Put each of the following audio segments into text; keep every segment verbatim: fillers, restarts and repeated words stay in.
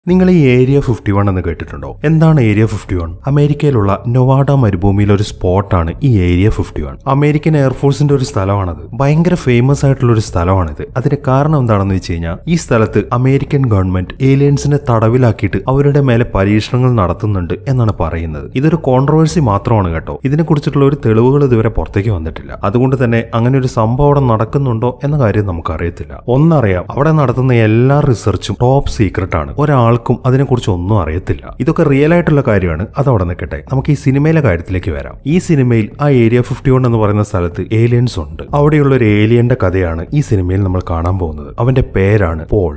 നിങ്ങൾ ഈ area fifty one എന്ന് കേട്ടിട്ടുണ്ടോ? എന്താണ് ഏരിയ ഫിഫ്റ്റി വൺ? അമേരിക്കയിലുള്ള നൊവാഡ മരുഭൂമിയിലെ ഒരു സ്പോട്ടാണ് ഈ ഏരിയ ഫിഫ്റ്റി വൺ. അമേരിക്കൻ എയർഫോഴ്സിന്റെ ഒരു സ്ഥലമാണത്. ഭയങ്കര ഫേമസ് ആയിട്ടുള്ള ഒരു സ്ഥലമാണിത്. അതിന്റെ കാരണം എന്താണെന്ന് വെച്ച് കഴിഞ്ഞാൽ ഈ സ്ഥലത്ത് അമേരിക്കൻ ഗവൺമെന്റ് ഏലിയൻസിനെ തടവിലാക്കിയിട്ട് അവരുടെ മേലെ പരീക്ഷണങ്ങൾ നടത്തുന്നുണ്ട് എന്നാണ് പറയുന്നത്. ഇതൊരു കോൺട്രവേഴ്സി മാത്രമാണ് കേട്ടോ. ഇതിനെ കുറിച്ചിട്ടുള്ള ഒരു തെളിവുകൾ ഇതുവരെ പുറത്തേക്ക് വന്നിട്ടില്ല. അതുകൊണ്ട് തന്നെ അങ്ങനെ ഒരു സംഭവം അവിടെ നടക്കുന്നുണ്ടോ എന്ന കാര്യം നമുക്കറിയത്തില്ല. ഒന്നറിയാം, അവിടെ നടത്തുന്ന എല്ലാ റിസർച്ചും ടോപ്പ് സീക്രട്ട് ആണ്. ഒരാൾ ആൾക്കും അതിനെക്കുറിച്ച് ഒന്നും അറിയത്തില്ല. ഇതൊക്കെ റിയൽ ആയിട്ടുള്ള കാര്യമാണ്. അതവിടെ നിൽക്കട്ടെ, നമുക്ക് ഈ സിനിമയിലെ കാര്യത്തിലേക്ക് വരാം. ഈ സിനിമയിൽ ആ ഏരിയ ഫിഫ്റ്റി വൺ എന്ന് പറയുന്ന സ്ഥലത്ത് ഏലിയൻസ് ഉണ്ട്. അവിടെയുള്ള ഒരു ഏലിയന്റെ കഥയാണ് ഈ സിനിമയിൽ നമ്മൾ കാണാൻ പോകുന്നത്. അവന്റെ പേരാണ് പോൾ.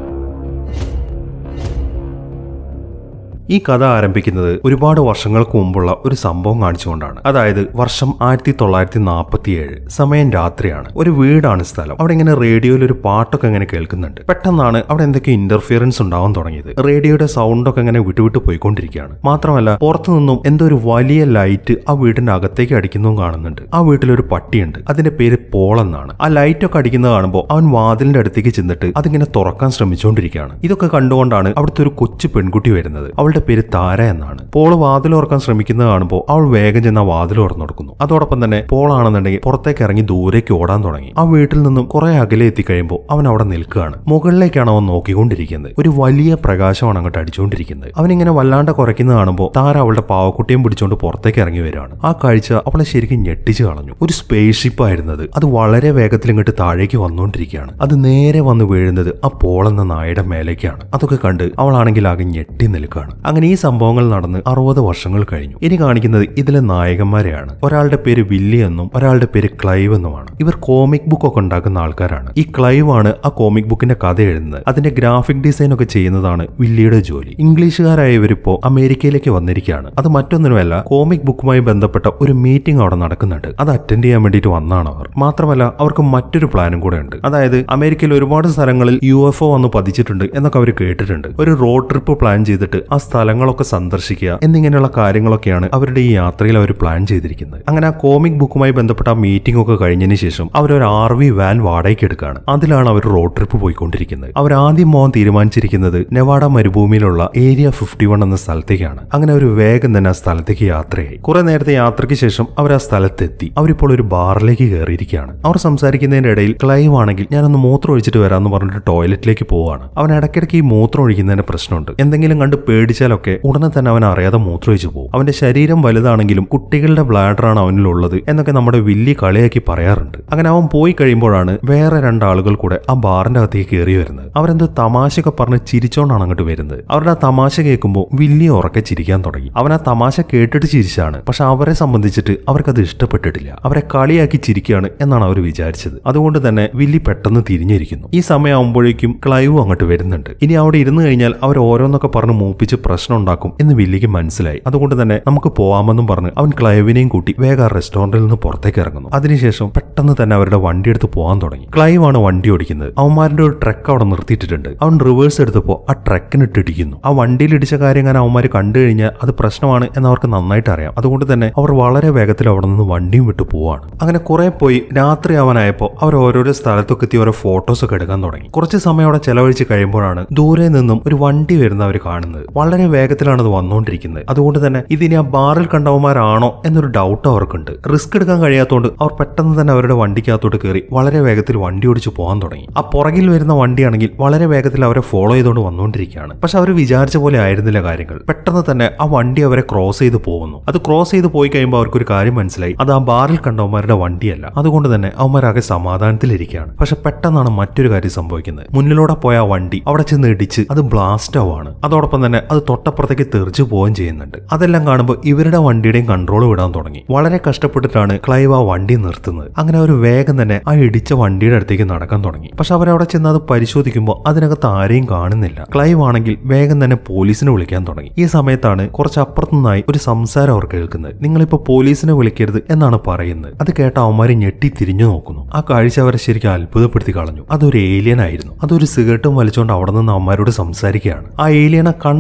ഈ കഥ ആരംഭിക്കുന്നത് ഒരുപാട് വർഷങ്ങൾക്ക് മുമ്പുള്ള ഒരു സംഭവം കാണിച്ചുകൊണ്ടാണ്. അതായത് വർഷം ആയിരത്തി തൊള്ളായിരത്തി നാൽപ്പത്തി ഏഴ്, സമയം രാത്രിയാണ്. ഒരു വീടാണ് സ്ഥലം. അവിടെ ഇങ്ങനെ റേഡിയോയിൽ ഒരു പാട്ടൊക്കെ ഇങ്ങനെ കേൾക്കുന്നുണ്ട്. പെട്ടെന്നാണ് അവിടെ എന്തൊക്കെ ഇന്റർഫിയറൻസ് ഉണ്ടാവാൻ തുടങ്ങിയത്. റേഡിയോയുടെ സൗണ്ടൊക്കെ ഇങ്ങനെ വിട്ടുവിട്ട് പോയിക്കൊണ്ടിരിക്കുകയാണ്. മാത്രമല്ല പുറത്തു നിന്നും എന്തോ ഒരു വലിയ ലൈറ്റ് ആ വീടിന്റെ അകത്തേക്ക് അടിക്കുന്നതും കാണുന്നുണ്ട്. ആ വീട്ടിലൊരു പട്ടിയുണ്ട്. അതിന്റെ പേര് പോൾ എന്നാണ്. ആ ലൈറ്റ് ഒക്കെ അടിക്കുന്നത് കാണുമ്പോൾ അവൻ വാതിലിന്റെ അടുത്തേക്ക് ചെന്നിട്ട് അതിങ്ങനെ തുറക്കാൻ ശ്രമിച്ചുകൊണ്ടിരിക്കുകയാണ്. ഇതൊക്കെ കണ്ടുകൊണ്ടാണ് അവിടുത്തെ ഒരു കൊച്ചു പെൺകുട്ടി വരുന്നത്. അവളുടെ പേര് താര എന്നാണ്. പോൾ വാതിൽ തുറക്കാൻ ശ്രമിക്കുന്നത് കാണുമ്പോൾ അവൾ വേഗം ചെന്ന് ആ വാതിൽ തുറന്നു കൊടുക്കുന്നു. അതോടൊപ്പം തന്നെ പോൾ ആണെന്നുണ്ടെങ്കിൽ പുറത്തേക്ക് ഇറങ്ങി ദൂരേക്ക് ഓടാൻ തുടങ്ങി. ആ വീട്ടിൽ നിന്നും കുറെ അകലെ എത്തിക്കഴിയുമ്പോൾ അവൻ അവിടെ നിൽക്കുകയാണ്. മുകളിലേക്കാണ് അവൻ നോക്കിക്കൊണ്ടിരിക്കുന്നത്. ഒരു വലിയ പ്രകാശമാണ് അങ്ങോട്ട് അടിച്ചുകൊണ്ടിരിക്കുന്നത്. അവനിങ്ങനെ വല്ലാണ്ട് കുറയ്ക്കുന്നത് കാണുമ്പോൾ താര അവളുടെ പാവക്കുട്ടിയും പിടിച്ചുകൊണ്ട് പുറത്തേക്ക് ഇറങ്ങി വരികയാണ്. ആ കാഴ്ച അവളെ ശരിക്കും ഞെട്ടിച്ചു കളഞ്ഞു. ഒരു സ്പേസ് ഷിപ്പ് ആയിരുന്നത്. അത് വളരെ വേഗത്തിൽ ഇങ്ങോട്ട് താഴേക്ക് വന്നുകൊണ്ടിരിക്കുകയാണ്. അത് നേരെ വന്ന് വീഴുന്നത് ആ പോൾ എന്ന നായയുടെ മേലേക്കാണ്. അതൊക്കെ കണ്ട് അവളാണെങ്കിൽ ആകെ ഞെട്ടി നിൽക്കുകയാണ്. അങ്ങനെ ഈ സംഭവങ്ങൾ നടന്ന് അറുപത് വർഷങ്ങൾ കഴിഞ്ഞു. ഇനി കാണിക്കുന്നത് ഇതിലെ നായകന്മാരെയാണ്. ഒരാളുടെ പേര് വില്ലി എന്നും ഒരാളുടെ പേര് ക്ലൈവ് എന്നുമാണ്. ഇവർ കോമിക് ബുക്ക് ഒക്കെ ഉണ്ടാക്കുന്ന ആൾക്കാരാണ്. ഈ ക്ലൈവ് ആണ് ആ കോമിക് ബുക്കിന്റെ കഥ എഴുതുന്നത്. അതിന്റെ ഗ്രാഫിക് ഡിസൈൻ ഒക്കെ ചെയ്യുന്നതാണ് വില്ലിയുടെ ജോലി. ഇംഗ്ലീഷുകാരായ ഇവരിപ്പോ അമേരിക്കയിലേക്ക് വന്നിരിക്കുകയാണ്. അത് മറ്റൊന്നിനുമല്ല, കോമിക് ബുക്കുമായി ബന്ധപ്പെട്ട ഒരു മീറ്റിംഗ് അവിടെ നടക്കുന്നുണ്ട്. അത് അറ്റൻഡ് ചെയ്യാൻ വേണ്ടിയിട്ട് വന്നാണ് അവർ. മാത്രമല്ല അവർക്ക് മറ്റൊരു പ്ലാനും കൂടെ ഉണ്ട്. അതായത് അമേരിക്കയിൽ ഒരുപാട് സ്ഥലങ്ങളിൽ യു എഫ് ഒ വന്ന് പതിച്ചിട്ടുണ്ട് എന്നൊക്കെ അവർ കേട്ടിട്ടുണ്ട്. ഒരു റോഡ് ട്രിപ്പ് പ്ലാൻ ചെയ്തിട്ട് ആ സ്ഥലങ്ങളൊക്കെ സന്ദർശിക്കുക എന്നിങ്ങനെയുള്ള കാര്യങ്ങളൊക്കെയാണ് അവരുടെ ഈ യാത്രയിൽ അവർ പ്ലാൻ ചെയ്തിരിക്കുന്നത്. അങ്ങനെ ആ കോമിക് ബുക്കുമായി ബന്ധപ്പെട്ട ആ മീറ്റിംഗ് ഒക്കെ കഴിഞ്ഞതിന് ശേഷം അവരൊരു ആർ വി വാൻ വാടകയ്ക്ക് എടുക്കുകയാണ്. അതിലാണ് അവർ റോഡ് ട്രിപ്പ് പോയിക്കൊണ്ടിരിക്കുന്നത്. അവർ ആദ്യം പോകാൻ തീരുമാനിച്ചിരിക്കുന്നത് നെവാഡ മരുഭൂമിയിലുള്ള ഏരിയ ഫിഫ്റ്റി വൺ എന്ന സ്ഥലത്തേക്കാണ്. അങ്ങനെ അവർ വേഗം തന്നെ ആ സ്ഥലത്തേക്ക് യാത്രയായി. കുറെ നേരത്തെ യാത്രയ്ക്ക് ശേഷം അവർ ആ സ്ഥലത്തെത്തി. അവരിപ്പോൾ ഒരു ബാറിലേക്ക് കയറിയിരിക്കുകയാണ്. അവർ സംസാരിക്കുന്നതിന്റെ ഇടയിൽ ക്ലൈവ് ആണെങ്കിൽ ഞാനൊന്ന് മൂത്രം ഒഴിച്ചിട്ട് വരാമെന്ന് പറഞ്ഞിട്ട് ടോയ്ലറ്റിലേക്ക് പോവാണ്. അവൻ ഇടയ്ക്കിടയ്ക്ക് ഈ മൂത്രം ഒഴിക്കുന്നതിന് പ്രശ്നമുണ്ട്. എന്തെങ്കിലും കണ്ട് പേടിച്ചാലൊക്കെ ഉടനെ തന്നെ അവൻ അറിയാതെ മൂത്രമൊഴിച്ചു പോകും. അവന്റെ ശരീരം വലുതാണെങ്കിലും കുട്ടികളുടെ ബ്ലാഡറാണ് അവനിലുള്ളത് എന്നൊക്കെ നമ്മുടെ വില്ലി കളിയാക്കി പറയാറുണ്ട്. അങ്ങനെ അവൻ പോയി കഴിയുമ്പോഴാണ് വേറെ രണ്ടാളുകൾ കൂടെ ആ ബാറിന്റെ അകത്തേക്ക് കയറി വരുന്നത്. അവരെന്തോ തമാശയൊക്കെ പറഞ്ഞ് ചിരിച്ചോണ്ടാണ് അങ്ങോട്ട് വരുന്നത്. അവരുടെ ആ തമാശ കേൾക്കുമ്പോൾ വില്ലി ഉറക്കെ ചിരിക്കാൻ തുടങ്ങി. അവൻ ആ തമാശ കേട്ടിട്ട് ചിരിച്ചാണ്. പക്ഷെ അവരെ സംബന്ധിച്ചിട്ട് അവർക്കത് ഇഷ്ടപ്പെട്ടിട്ടില്ല. അവരെ കളിയാക്കി ചിരിക്കുകയാണ് എന്നാണ് അവർ വിചാരിച്ചത്. അതുകൊണ്ട് തന്നെ വില്ലി പെട്ടെന്ന് തിരിഞ്ഞിരിക്കുന്നു. ഈ സമയമാകുമ്പോഴേക്കും ക്ലൈവ് അങ്ങോട്ട് വരുന്നുണ്ട്. ഇനി അവിടെ ഇരുന്ന് കഴിഞ്ഞാൽ അവർ ഓരോന്നൊക്കെ പറഞ്ഞ് മൂപ്പിച്ച് പ്രശ്നം ഉണ്ടാക്കും എന്ന് വില്ലിക്ക് മനസ്സിലായി. അതുകൊണ്ട് തന്നെ നമുക്ക് പോവാമെന്നും പറഞ്ഞ് അവൻ ക്ലൈവിനെയും കൂട്ടി വേഗം റെസ്റ്റോറന്റിൽ നിന്ന് പുറത്തേക്ക് ഇറങ്ങുന്നു. അതിനുശേഷം പെട്ടെന്ന് തന്നെ അവരുടെ വണ്ടി എടുത്ത് പോകാൻ തുടങ്ങി. ക്ലൈവ് ആണ് വണ്ടി ഓടിക്കുന്നത്. അവന്മാരുടെ ഒരു ട്രക്ക് അവിടെ നിർത്തിയിട്ടുണ്ട്. അവൻ റിവേഴ്സ് എടുത്തപ്പോൾ ആ ട്രക്കിന് ഇട്ടിടിക്കുന്നു. ആ വണ്ടിയിൽ ഇടിച്ച കാര്യം ഞാൻ അവന്മാർ കണ്ടു കഴിഞ്ഞാൽ അത് പ്രശ്നമാണ് എന്ന് അവർക്ക് നന്നായിട്ട് അറിയാം. അതുകൊണ്ട് തന്നെ അവർ വളരെ വേഗത്തിൽ അവിടെ നിന്ന് വണ്ടിയും വിട്ടു പോവാണ്. അങ്ങനെ കുറെ പോയി രാത്രി ആവാനായപ്പോൾ അവർ ഓരോരോ സ്ഥലത്തൊക്കെ എത്തി ഓരോ ഫോട്ടോസ് ഒക്കെ എടുക്കാൻ തുടങ്ങി. കുറച്ച് സമയം അവിടെ ചെലവഴിച്ച് കഴിയുമ്പോഴാണ് ദൂരെ നിന്നും ഒരു വണ്ടി വരുന്നവർ കാണുന്നത്. വളരെ വേഗത്തിലാണ് അത് വന്നുകൊണ്ടിരിക്കുന്നത്. അതുകൊണ്ട് തന്നെ ഇതിനി ആ ബാറിൽ കണ്ടവന്മാരാണോ എന്നൊരു ഡൗട്ട് അവർക്കുണ്ട്. റിസ്ക് എടുക്കാൻ കഴിയാത്തതുകൊണ്ട് അവർ പെട്ടെന്ന് തന്നെ അവരുടെ വണ്ടിക്കകത്തോട്ട് കയറി വളരെ വേഗത്തിൽ വണ്ടി ഓടിച്ച് പോകാൻ തുടങ്ങി. ആ പുറകിൽ വരുന്ന വണ്ടിയാണെങ്കിൽ വളരെ വേഗത്തിൽ അവരെ ഫോളോ ചെയ്തുകൊണ്ട് വന്നുകൊണ്ടിരിക്കുകയാണ്. പക്ഷെ അവർ വിചാരിച്ച പോലെ ആയിരുന്നില്ല കാര്യങ്ങൾ. പെട്ടെന്ന് തന്നെ ആ വണ്ടി അവരെ ക്രോസ് ചെയ്ത് പോകുന്നു. അത് ക്രോസ് ചെയ്ത് പോയി കഴിയുമ്പോൾ അവർക്കൊരു കാര്യം മനസ്സിലായി. അത് ആ ബാറിൽ കണ്ടവന്മാരുടെ വണ്ടിയല്ല. അതുകൊണ്ട് തന്നെ അവന്മാരാകെ സമാധാനത്തിലിരിക്കുകയാണ്. പക്ഷെ പെട്ടെന്നാണ് മറ്റൊരു കാര്യം സംഭവിക്കുന്നത്. മുന്നിലൂടെ പോയ ആ വണ്ടി അവിടെ ചെന്ന് ഇടിച്ച് അത് ബ്ലാസ്റ്റ് ആവുകയാണ്. അതോടൊപ്പം തന്നെ അത് തൊട്ടപ്പുറത്തേക്ക് തെറിച്ചു പോവുകയും ചെയ്യുന്നുണ്ട്. അതെല്ലാം കാണുമ്പോൾ ഇവരുടെ വണ്ടിയുടെയും കൺട്രോൾ വിടാൻ തുടങ്ങി. വളരെ കഷ്ടപ്പെട്ടിട്ടാണ് ക്ലൈവ് ആ വണ്ടി നിർത്തുന്നത്. അങ്ങനെ അവർ വേഗം തന്നെ ആ ഇടിച്ച വണ്ടിയുടെ അടുത്തേക്ക് നടക്കാൻ തുടങ്ങി. പക്ഷെ അവരവിടെ ചെന്ന് അത് പരിശോധിക്കുമ്പോൾ അതിനകത്ത് ആരെയും കാണുന്നില്ല. ക്ലൈവ് ആണെങ്കിൽ വേഗം തന്നെ പോലീസിനെ വിളിക്കാൻ തുടങ്ങി. ഈ സമയത്താണ് കുറച്ച് അപ്പുറത്തുനിന്നായി ഒരു സംസാരം അവർ കേൾക്കുന്നത്. നിങ്ങളിപ്പോ പോലീസിനെ വിളിക്കരുത് എന്നാണ് പറയുന്നത്. അത് കേട്ട അവന്മാര് ഞെട്ടി തിരിഞ്ഞു നോക്കുന്നു. ആ കാഴ്ച അവരെ ശരിക്കും അത്ഭുതപ്പെടുത്തി കളഞ്ഞു. അതൊരു ഏലിയൻ ആയിരുന്നു. അതൊരു സിഗരറ്റും വലിച്ചുകൊണ്ട് അവിടെ നിന്ന് അവന്മാരോട് സംസാരിക്കുകയാണ്. ആ ഏലിയനെ കണ്ട ഉടനെ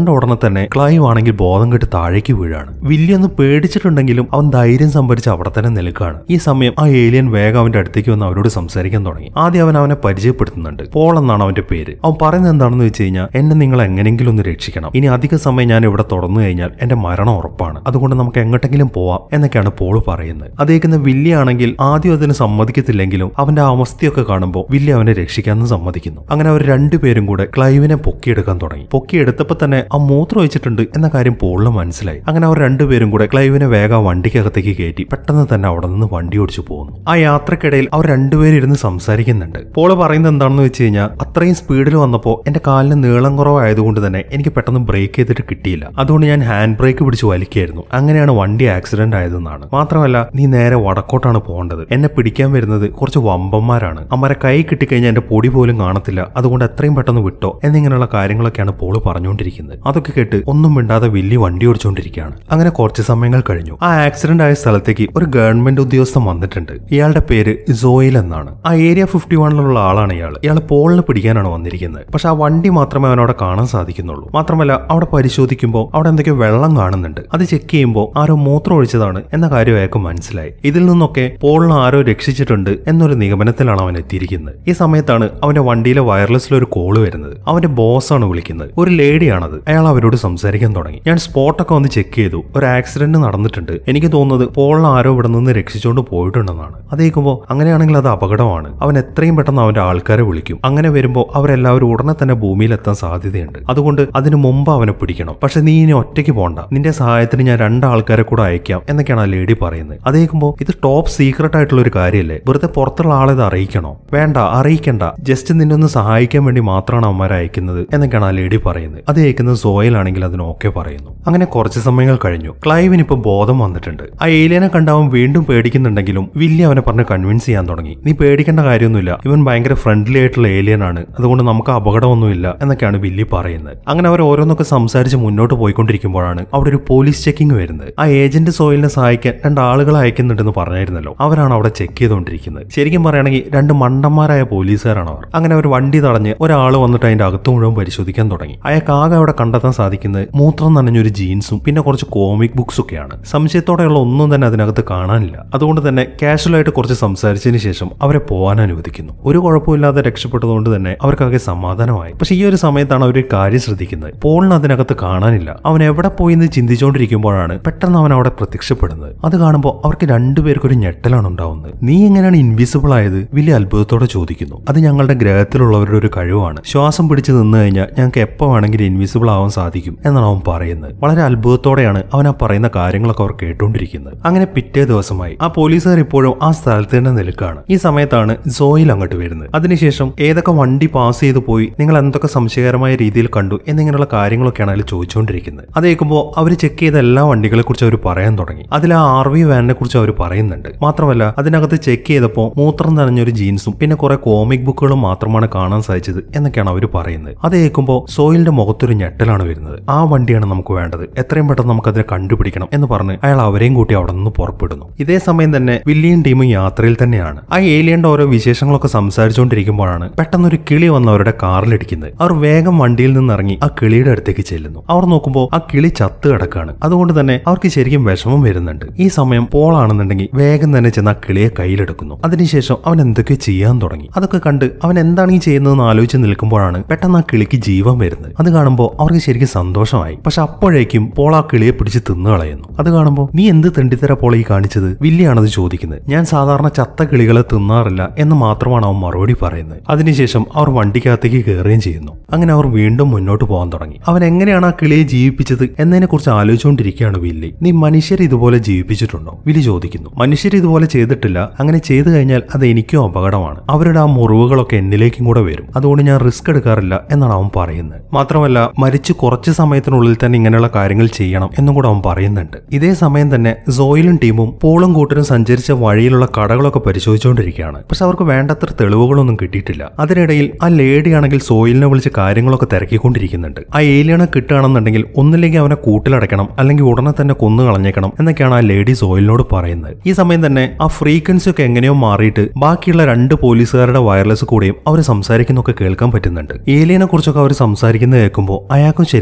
തന്നെ ക്ലൈവ് ആണെങ്കിൽ ബോധം കെട്ട് താഴേക്ക് വീഴാണ്. വില്ലി ഒന്ന് പേടിച്ചിട്ടുണ്ടെങ്കിലും അവൻ ധൈര്യം സംഭരിച്ച് അവിടെ തന്നെ നിൽക്കുകയാണ്. ഈ സമയം ആ ഏലിയൻ വേഗം അവന്റെ അടുത്തേക്ക് വന്ന് അവരോട് സംസാരിക്കാൻ തുടങ്ങി. ആദ്യം അവൻ അവനെ പരിചയപ്പെടുത്തുന്നുണ്ട്. പോൾ എന്നാണ് അവന്റെ പേര്. അവൻ പറയുന്നത് എന്താണെന്ന് വെച്ച് കഴിഞ്ഞാൽ, എന്നെ നിങ്ങൾ എങ്ങനെയെങ്കിലും ഒന്ന് രക്ഷിക്കണം. ഇനി അധിക സമയം ഞാൻ ഇവിടെ തുറന്നു കഴിഞ്ഞാൽ എന്റെ മരണം ഉറപ്പാണ്. അതുകൊണ്ട് നമുക്ക് എങ്ങോട്ടെങ്കിലും പോവാം എന്നൊക്കെയാണ് പോൾ പറയുന്നത്. അതേക്കുന്ന വില്ലി ആണെങ്കിൽ ആദ്യം അതിന് സമ്മതിക്കത്തില്ലെങ്കിലും അവന്റെ അവസ്ഥയൊക്കെ കാണുമ്പോൾ വില്ലി അവനെ രക്ഷിക്കാമെന്ന് സമ്മതിക്കുന്നു. അങ്ങനെ അവർ രണ്ടുപേരും കൂടെ ക്ലൈവിനെ പൊക്കിയെടുക്കാൻ തുടങ്ങി. പൊക്കിയെടുത്തപ്പോൾ തന്നെ ആ മൂത്രം ഒഴിച്ചിട്ടുണ്ട് എന്ന കാര്യം പോളിന് മനസ്സിലായി. അങ്ങനെ അവർ രണ്ടുപേരും കൂടെ ക്ലൈവിനെ വേഗം വണ്ടിക്കകത്തേക്ക് കയറ്റി പെട്ടെന്ന് തന്നെ അവിടെ നിന്ന് വണ്ടി ഓടിച്ചു പോകുന്നു. ആ യാത്രക്കിടയിൽ അവർ രണ്ടുപേരും ഇരുന്ന് സംസാരിക്കുന്നുണ്ട്. പോള് പറയുന്നത് എന്താണെന്ന് വെച്ച് കഴിഞ്ഞാൽ, അത്രയും സ്പീഡിൽ വന്നപ്പോൾ എന്റെ കാലിന് നീളം കുറവായതുകൊണ്ട് തന്നെ എനിക്ക് പെട്ടെന്ന് ബ്രേക്ക് ചെയ്തിട്ട് കിട്ടിയില്ല. അതുകൊണ്ട് ഞാൻ ഹാൻഡ് ബ്രേക്ക് പിടിച്ച് വലിക്കായിരുന്നു. അങ്ങനെയാണ് വണ്ടി ആക്സിഡന്റ് ആയതെന്നാണ്. മാത്രമല്ല, നീ നേരെ വടക്കോട്ടാണ് പോകേണ്ടത്. എന്നെ പിടിക്കാൻ വരുന്നത് കുറച്ച് വമ്പന്മാരാണ്. അമ്മരെ കൈ കിട്ടിക്കഴിഞ്ഞാൽ എന്റെ പൊടി പോലും കാണത്തില്ല. അതുകൊണ്ട് എത്രയും പെട്ടെന്ന് വിട്ടോ എന്നിങ്ങനെയുള്ള കാര്യങ്ങളൊക്കെയാണ് പോള് പറഞ്ഞുകൊണ്ടിരിക്കുന്നത്. അതൊക്കെ കേട്ട് ഒന്നും മിണ്ടാതെ വില്ലി വണ്ടി ഓടിച്ചുകൊണ്ടിരിക്കുകയാണ്. അങ്ങനെ കുറച്ച് സമയങ്ങൾ കഴിഞ്ഞു. ആ ആക്സിഡന്റ് ആയ സ്ഥലത്തേക്ക് ഒരു ഗവൺമെന്റ് ഉദ്യോഗസ്ഥൻ വന്നിട്ടുണ്ട്. ഇയാളുടെ പേര് സോയിൽ എന്നാണ്. ആ ഏരിയ ഫിഫ്റ്റി വണ്ണിലുള്ള ആളാണ് ഇയാൾ. ഇയാൾ പോളിനെ പിടിക്കാനാണ് വന്നിരിക്കുന്നത്. പക്ഷെ ആ വണ്ടി മാത്രമേ അവനവിടെ കാണാൻ സാധിക്കുന്നുള്ളൂ. മാത്രമല്ല, അവിടെ പരിശോധിക്കുമ്പോൾ അവിടെ എന്തൊക്കെയോ വെള്ളം കാണുന്നുണ്ട്. അത് ചെക്ക് ചെയ്യുമ്പോൾ ആരോ മൂത്രം ഒഴിച്ചതാണ് എന്ന കാര്യം അയാൾക്ക് മനസ്സിലായി. ഇതിൽ നിന്നൊക്കെ പോളിനെ ആരോ രക്ഷിച്ചിട്ടുണ്ട് എന്നൊരു നിഗമനത്തിലാണ് അവൻ എത്തിയിരിക്കുന്നത്. ഈ സമയത്താണ് അവന്റെ വണ്ടിയിലെ വയർലെസ്സിൽ ഒരു കോള് വരുന്നത്. അവന്റെ ബോസ് ആണ് വിളിക്കുന്നത്. ഒരു ലേഡിയാണത്. അയാൾ അവരോട് സംസാരിക്കാൻ തുടങ്ങി. ഞാൻ സ്പോട്ടൊക്കെ വന്ന് ചെക്ക് ചെയ്തു. ഒരു ആക്സിഡന്റ് നടന്നിട്ടുണ്ട്. എനിക്ക് തോന്നുന്നത് പോളിനെ ആരോ ഇവിടെ നിന്ന് രക്ഷിച്ചുകൊണ്ട് പോയിട്ടുണ്ടെന്നാണ്. അതേക്കുമ്പോൾ അങ്ങനെയാണെങ്കിൽ അത് അപകടമാണ്. അവൻ എത്രയും പെട്ടെന്ന് അവന്റെ ആൾക്കാരെ വിളിക്കും. അങ്ങനെ വരുമ്പോൾ അവരെല്ലാവരും ഉടനെ തന്നെ ഭൂമിയിൽ എത്താൻ സാധ്യതയുണ്ട്. അതുകൊണ്ട് അതിനു മുമ്പ് അവനെ പിടിക്കണം. പക്ഷെ നീ ഇനി ഒറ്റയ്ക്ക് പോണ്ട. നിന്റെ സഹായത്തിന് ഞാൻ രണ്ടാൾക്കാരെ കൂടെ അയക്കാം എന്നൊക്കെയാണ് ആ ലേഡി പറയുന്നത്. അതേക്കുമ്പോൾ ഇത് ടോപ്പ് സീക്രട്ട് ആയിട്ടുള്ള ഒരു കാര്യമല്ലേ? വെറുതെ പുറത്തുള്ള ആളെ ഇത് അറിയിക്കണോ? വേണ്ട, അറിയിക്കണ്ട. ജസ്റ്റ് നിന്നെ ഒന്ന് സഹായിക്കാൻ വേണ്ടി മാത്രമാണ് അവന്മാരെ അയക്കുന്നത് എന്നൊക്കെയാണ് ആ ലേഡി പറയുന്നത്. അത് അയക്കുന്നത് സോയിലാണെങ്കിൽ അതിന് ഓക്കെ പറയുന്നു. അങ്ങനെ കുറച്ച് സമയങ്ങൾ കഴിഞ്ഞു. ക്ലൈവിന് ഇപ്പൊ ബോധം വന്നിട്ടുണ്ട്. ആ ഏലിയനെ കണ്ടാവൻ വീണ്ടും പേടിക്കുന്നുണ്ടെങ്കിലും വില്ലി അവനെ പറഞ്ഞ് കൺവിൻസ് ചെയ്യാൻ തുടങ്ങി. നീ പേടിക്കേണ്ട കാര്യമൊന്നുമില്ല. ഇവൻ ഭയങ്കര ഫ്രണ്ട്ലി ആയിട്ടുള്ള ഏലിയൻ ആണ്. അതുകൊണ്ട് നമുക്ക് അപകടമൊന്നുമില്ല എന്നൊക്കെയാണ് വില്ലി പറയുന്നത്. അങ്ങനെ അവർ ഓരോന്നൊക്കെ സംസാരിച്ച് മുന്നോട്ട് പോയിക്കൊണ്ടിരിക്കുമ്പോഴാണ് അവിടെ ഒരു പോലീസ് ചെക്കിംഗ് വരുന്നത്. ആ ഏജന്റ് സോയിലിനെ സഹായിക്കാൻ രണ്ടാളുകളെ അയക്കുന്നുണ്ടെന്ന് പറഞ്ഞായിരുന്നല്ലോ. അവരാണ് അവിടെ ചെക്ക് ചെയ്തുകൊണ്ടിരിക്കുന്നത്. ശരിക്കും പറയുകയാണെങ്കിൽ രണ്ട് മണ്ടന്മാരായ പോലീസുകാരാണ് അവർ. അങ്ങനെ അവർ വണ്ടി തടഞ്ഞ് ഒരാൾ വന്നിട്ട് അതിന്റെ അകത്ത് മുഴുവൻ പരിശോധിക്കാൻ തുടങ്ങി. അയാൾക്ക് ആകെ അവിടെ കണ്ടെത്താൻ സാധിക്കുന്നത് മൂത്രം നനഞ്ഞൊരു ജീൻസും പിന്നെ കുറച്ച് കോമിക് ബുക്സ് ഒക്കെയാണ്. സംശയത്തോടെയുള്ള ഒന്നും തന്നെ അതിനകത്ത് കാണാനില്ല. അതുകൊണ്ട് തന്നെ കാഷ്വലായിട്ട് കുറച്ച് സംസാരിച്ചതിന് ശേഷം അവരെ പോകാൻ അനുവദിക്കുന്നു. ഒരു കുഴപ്പമില്ലാതെ രക്ഷപ്പെട്ടതുകൊണ്ട് തന്നെ അവർക്കാകെ സമാധാനമായി. പക്ഷെ ഈ ഒരു സമയത്താണ് അവർ ഒരു കാര്യം ശ്രദ്ധിക്കുന്നത്. പോളിന് അതിനകത്ത് കാണാനില്ല. അവൻ എവിടെ പോയി എന്ന് ചിന്തിച്ചുകൊണ്ടിരിക്കുമ്പോഴാണ് പെട്ടെന്ന് അവൻ അവിടെ പ്രത്യക്ഷപ്പെടുന്നത്. അത് കാണുമ്പോൾ അവർക്ക് രണ്ടുപേർക്കും ഒരു ഞെട്ടലാണ് ഉണ്ടാവുന്നത്. നീ എങ്ങനെയാണ് ഇൻവിസിബിൾ ആയത്? വലിയ അത്ഭുതത്തോടെ ചോദിക്കുന്നു. അത് ഞങ്ങളുടെ ഗ്രഹത്തിലുള്ളവരുടെ ഒരു കഴിവാണ്. ശ്വാസം പിടിച്ച് നിന്ന് കഴിഞ്ഞാൽ ഞങ്ങൾക്ക് എപ്പോ വേണമെങ്കിലും ഇൻവിസിബിൾ ആവാൻ സാധിക്കും എന്നാണ് അവൻ പറയുന്നത്. വളരെ അത്ഭുതത്തോടെയാണ് അവൻ ആ പറയുന്ന കാര്യങ്ങളൊക്കെ അവർ കേട്ടുകൊണ്ടിരിക്കുന്നത്. അങ്ങനെ പിറ്റേ ദിവസമായി ആ പോലീസുകാർ ഇപ്പോഴും ആ സ്ഥലത്ത് തന്നെ നിൽക്കുകയാണ്. ഈ സമയത്താണ് സോയിൽ അങ്ങോട്ട് വരുന്നത്. അതിനുശേഷം ഏതൊക്കെ വണ്ടി പാസ് ചെയ്ത് പോയി, നിങ്ങൾ എന്തൊക്കെ സംശയകരമായ രീതിയിൽ കണ്ടു എന്നിങ്ങനെയുള്ള കാര്യങ്ങളൊക്കെയാണ് അതിൽ ചോദിച്ചുകൊണ്ടിരിക്കുന്നത്. അത് കേൾക്കുമ്പോൾ അവർ ചെക്ക് ചെയ്ത എല്ലാ വണ്ടികളെ കുറിച്ച് അവർ പറയാൻ തുടങ്ങി. അതിൽ ആ ആർ വി വാനിനെ കുറിച്ച് അവർ പറയുന്നുണ്ട്. മാത്രമല്ല അതിനകത്ത് ചെക്ക് ചെയ്തപ്പോൾ മൂത്രം നനഞ്ഞൊരു ജീൻസും പിന്നെ കുറെ കോമിക് ബുക്കുകളും മാത്രമാണ് കാണാൻ സാധിച്ചത് എന്നൊക്കെയാണ് അവർ പറയുന്നത്. അത് കേൾക്കുമ്പോൾ സോയിലിന്റെ മുഖത്തൊരു ഞെട്ടലാണ് വരുന്നത്. ആ വണ്ടിയാണ് നമുക്ക് വേണ്ടത്. എത്രയും പെട്ടെന്ന് നമുക്ക് അതിനെ കണ്ടുപിടിക്കണം എന്ന് പറഞ്ഞ് അയാൾ അവരെയും കൂട്ടി അവിടെ നിന്ന് പുറപ്പെടുന്നു. ഇതേ സമയം തന്നെ വില്ലിയും ടീമും യാത്രയിൽ തന്നെയാണ്. ആ ഏലിയന്റെ ഓരോ വിശേഷങ്ങളൊക്കെ സംസാരിച്ചുകൊണ്ടിരിക്കുമ്പോഴാണ് പെട്ടെന്നൊരു കിളി വന്ന് അവരുടെ കാറിലിടിക്കുന്നത്. അവർ വേഗം വണ്ടിയിൽ നിന്ന് ഇറങ്ങി ആ കിളിയുടെ അടുത്തേക്ക് ചെല്ലുന്നു. അവർ നോക്കുമ്പോൾ ആ കിളി ചത്ത് കിടക്കാണ്. അതുകൊണ്ട് തന്നെ അവർക്ക് ശരിക്കും വിഷമം വരുന്നുണ്ട്. ഈ സമയം പോൾ ആണെന്നുണ്ടെങ്കിൽ വേഗം തന്നെ ചെന്ന് ആ കിളിയെ കയ്യിലെടുക്കുന്നു. അതിനുശേഷം അവൻ എന്തൊക്കെ ചെയ്യാൻ തുടങ്ങി. അതൊക്കെ കണ്ട് അവൻ എന്താണ് ഈ ചെയ്യുന്നതെന്ന് ആലോചിച്ച് നിൽക്കുമ്പോഴാണ് പെട്ടെന്ന് ആ കിളിക്ക് ജീവൻ വരുന്നത്. അത് കാണുമ്പോൾ അവർക്ക് ശരിക്കും സന്തോഷമായി. പക്ഷെ അപ്പോഴേക്കും പോൾ ആ കിളിയെ പിടിച്ച് തിന്നു കളയുന്നു. അത് കാണുമ്പോൾ നീ എന്ത് തെണ്ടിത്തര പോൾ ഈ കാണിച്ചത്? വില്ലിയാണത് ചോദിക്കുന്നത്. ഞാൻ സാധാരണ ചത്ത കിളികളെ തിന്നാറില്ല എന്ന് മാത്രമാണ് അവൻ മറുപടി പറയുന്നത്. അതിനുശേഷം അവർ വണ്ടിക്കകത്തേക്ക് കയറുകയും ചെയ്യുന്നു. അങ്ങനെ അവർ വീണ്ടും മുന്നോട്ട് പോകാൻ തുടങ്ങി. അവൻ എങ്ങനെയാണ് ആ കിളിയെ ജീവിപ്പിച്ചത് എന്നതിനെ കുറിച്ച് ആലോചിച്ചുകൊണ്ടിരിക്കുകയാണ് വില്ലി. നീ മനുഷ്യരെ ഇതുപോലെ ജീവിപ്പിച്ചിട്ടുണ്ടോ? വില്ലി ചോദിക്കുന്നു. മനുഷ്യർ ഇതുപോലെ ചെയ്തിട്ടില്ല. അങ്ങനെ ചെയ്തു കഴിഞ്ഞാൽ അത് എനിക്കും അപകടമാണ്. അവരുടെ ആ മുറിവുകളൊക്കെ എന്നിലേക്കും കൂടെ വരും. അതുകൊണ്ട് ഞാൻ റിസ്ക് എടുക്കാറില്ല എന്നാണ് അവൻ പറയുന്നത്. മാത്രമല്ല മരിച്ച് കുറച്ച് സമയത്തിനുള്ളിൽ തന്നെ ഇങ്ങനെയുള്ള കാര്യങ്ങൾ ചെയ്യണം എന്നും കൂടെ അവൻ പറയുന്നുണ്ട്. ഇതേ സമയം തന്നെ സോയിലും ടീമും പോളും കൂട്ടരും സഞ്ചരിച്ച വഴിയിലുള്ള കടകളൊക്കെ പരിശോധിച്ചുകൊണ്ടിരിക്കുകയാണ്. പക്ഷെ അവർക്ക് വേണ്ടത്ര തെളിവുകളൊന്നും കിട്ടിയിട്ടില്ല. അതിനിടയിൽ ആ ലേഡി ആണെങ്കിൽ സോയിലിനെ വിളിച്ച് കാര്യങ്ങളൊക്കെ തിരക്കിക്കൊണ്ടിരിക്കുന്നുണ്ട്. ആ ഏലിയനെ കിട്ടുകയാണെന്നുണ്ടെങ്കിൽ ഒന്നില്ലെങ്കിൽ അവനെ കൂട്ടിലടയ്ക്കണം, അല്ലെങ്കിൽ ഉടനെ തന്നെ കൊന്നു കളഞ്ഞേക്കണം എന്നൊക്കെയാണ് ആ ലേഡി സോയിലിനോട് പറയുന്നത്. ഈ സമയം തന്നെ ആ ഫ്രീക്വൻസി ഒക്കെ എങ്ങനെയോ മാറിയിട്ട് ബാക്കിയുള്ള രണ്ട് പോലീസുകാരുടെ വയർലെസ് കൂടെയും അവർ സംസാരിക്കുന്നൊക്കെ കേൾക്കാൻ പറ്റുന്നുണ്ട്. ഏലിയനെ കുറിച്ചൊക്കെ അവർ സംസാരിക്കുന്നത് കേൾക്കുമ്പോൾ അയാൾക്കും ശരിക്കും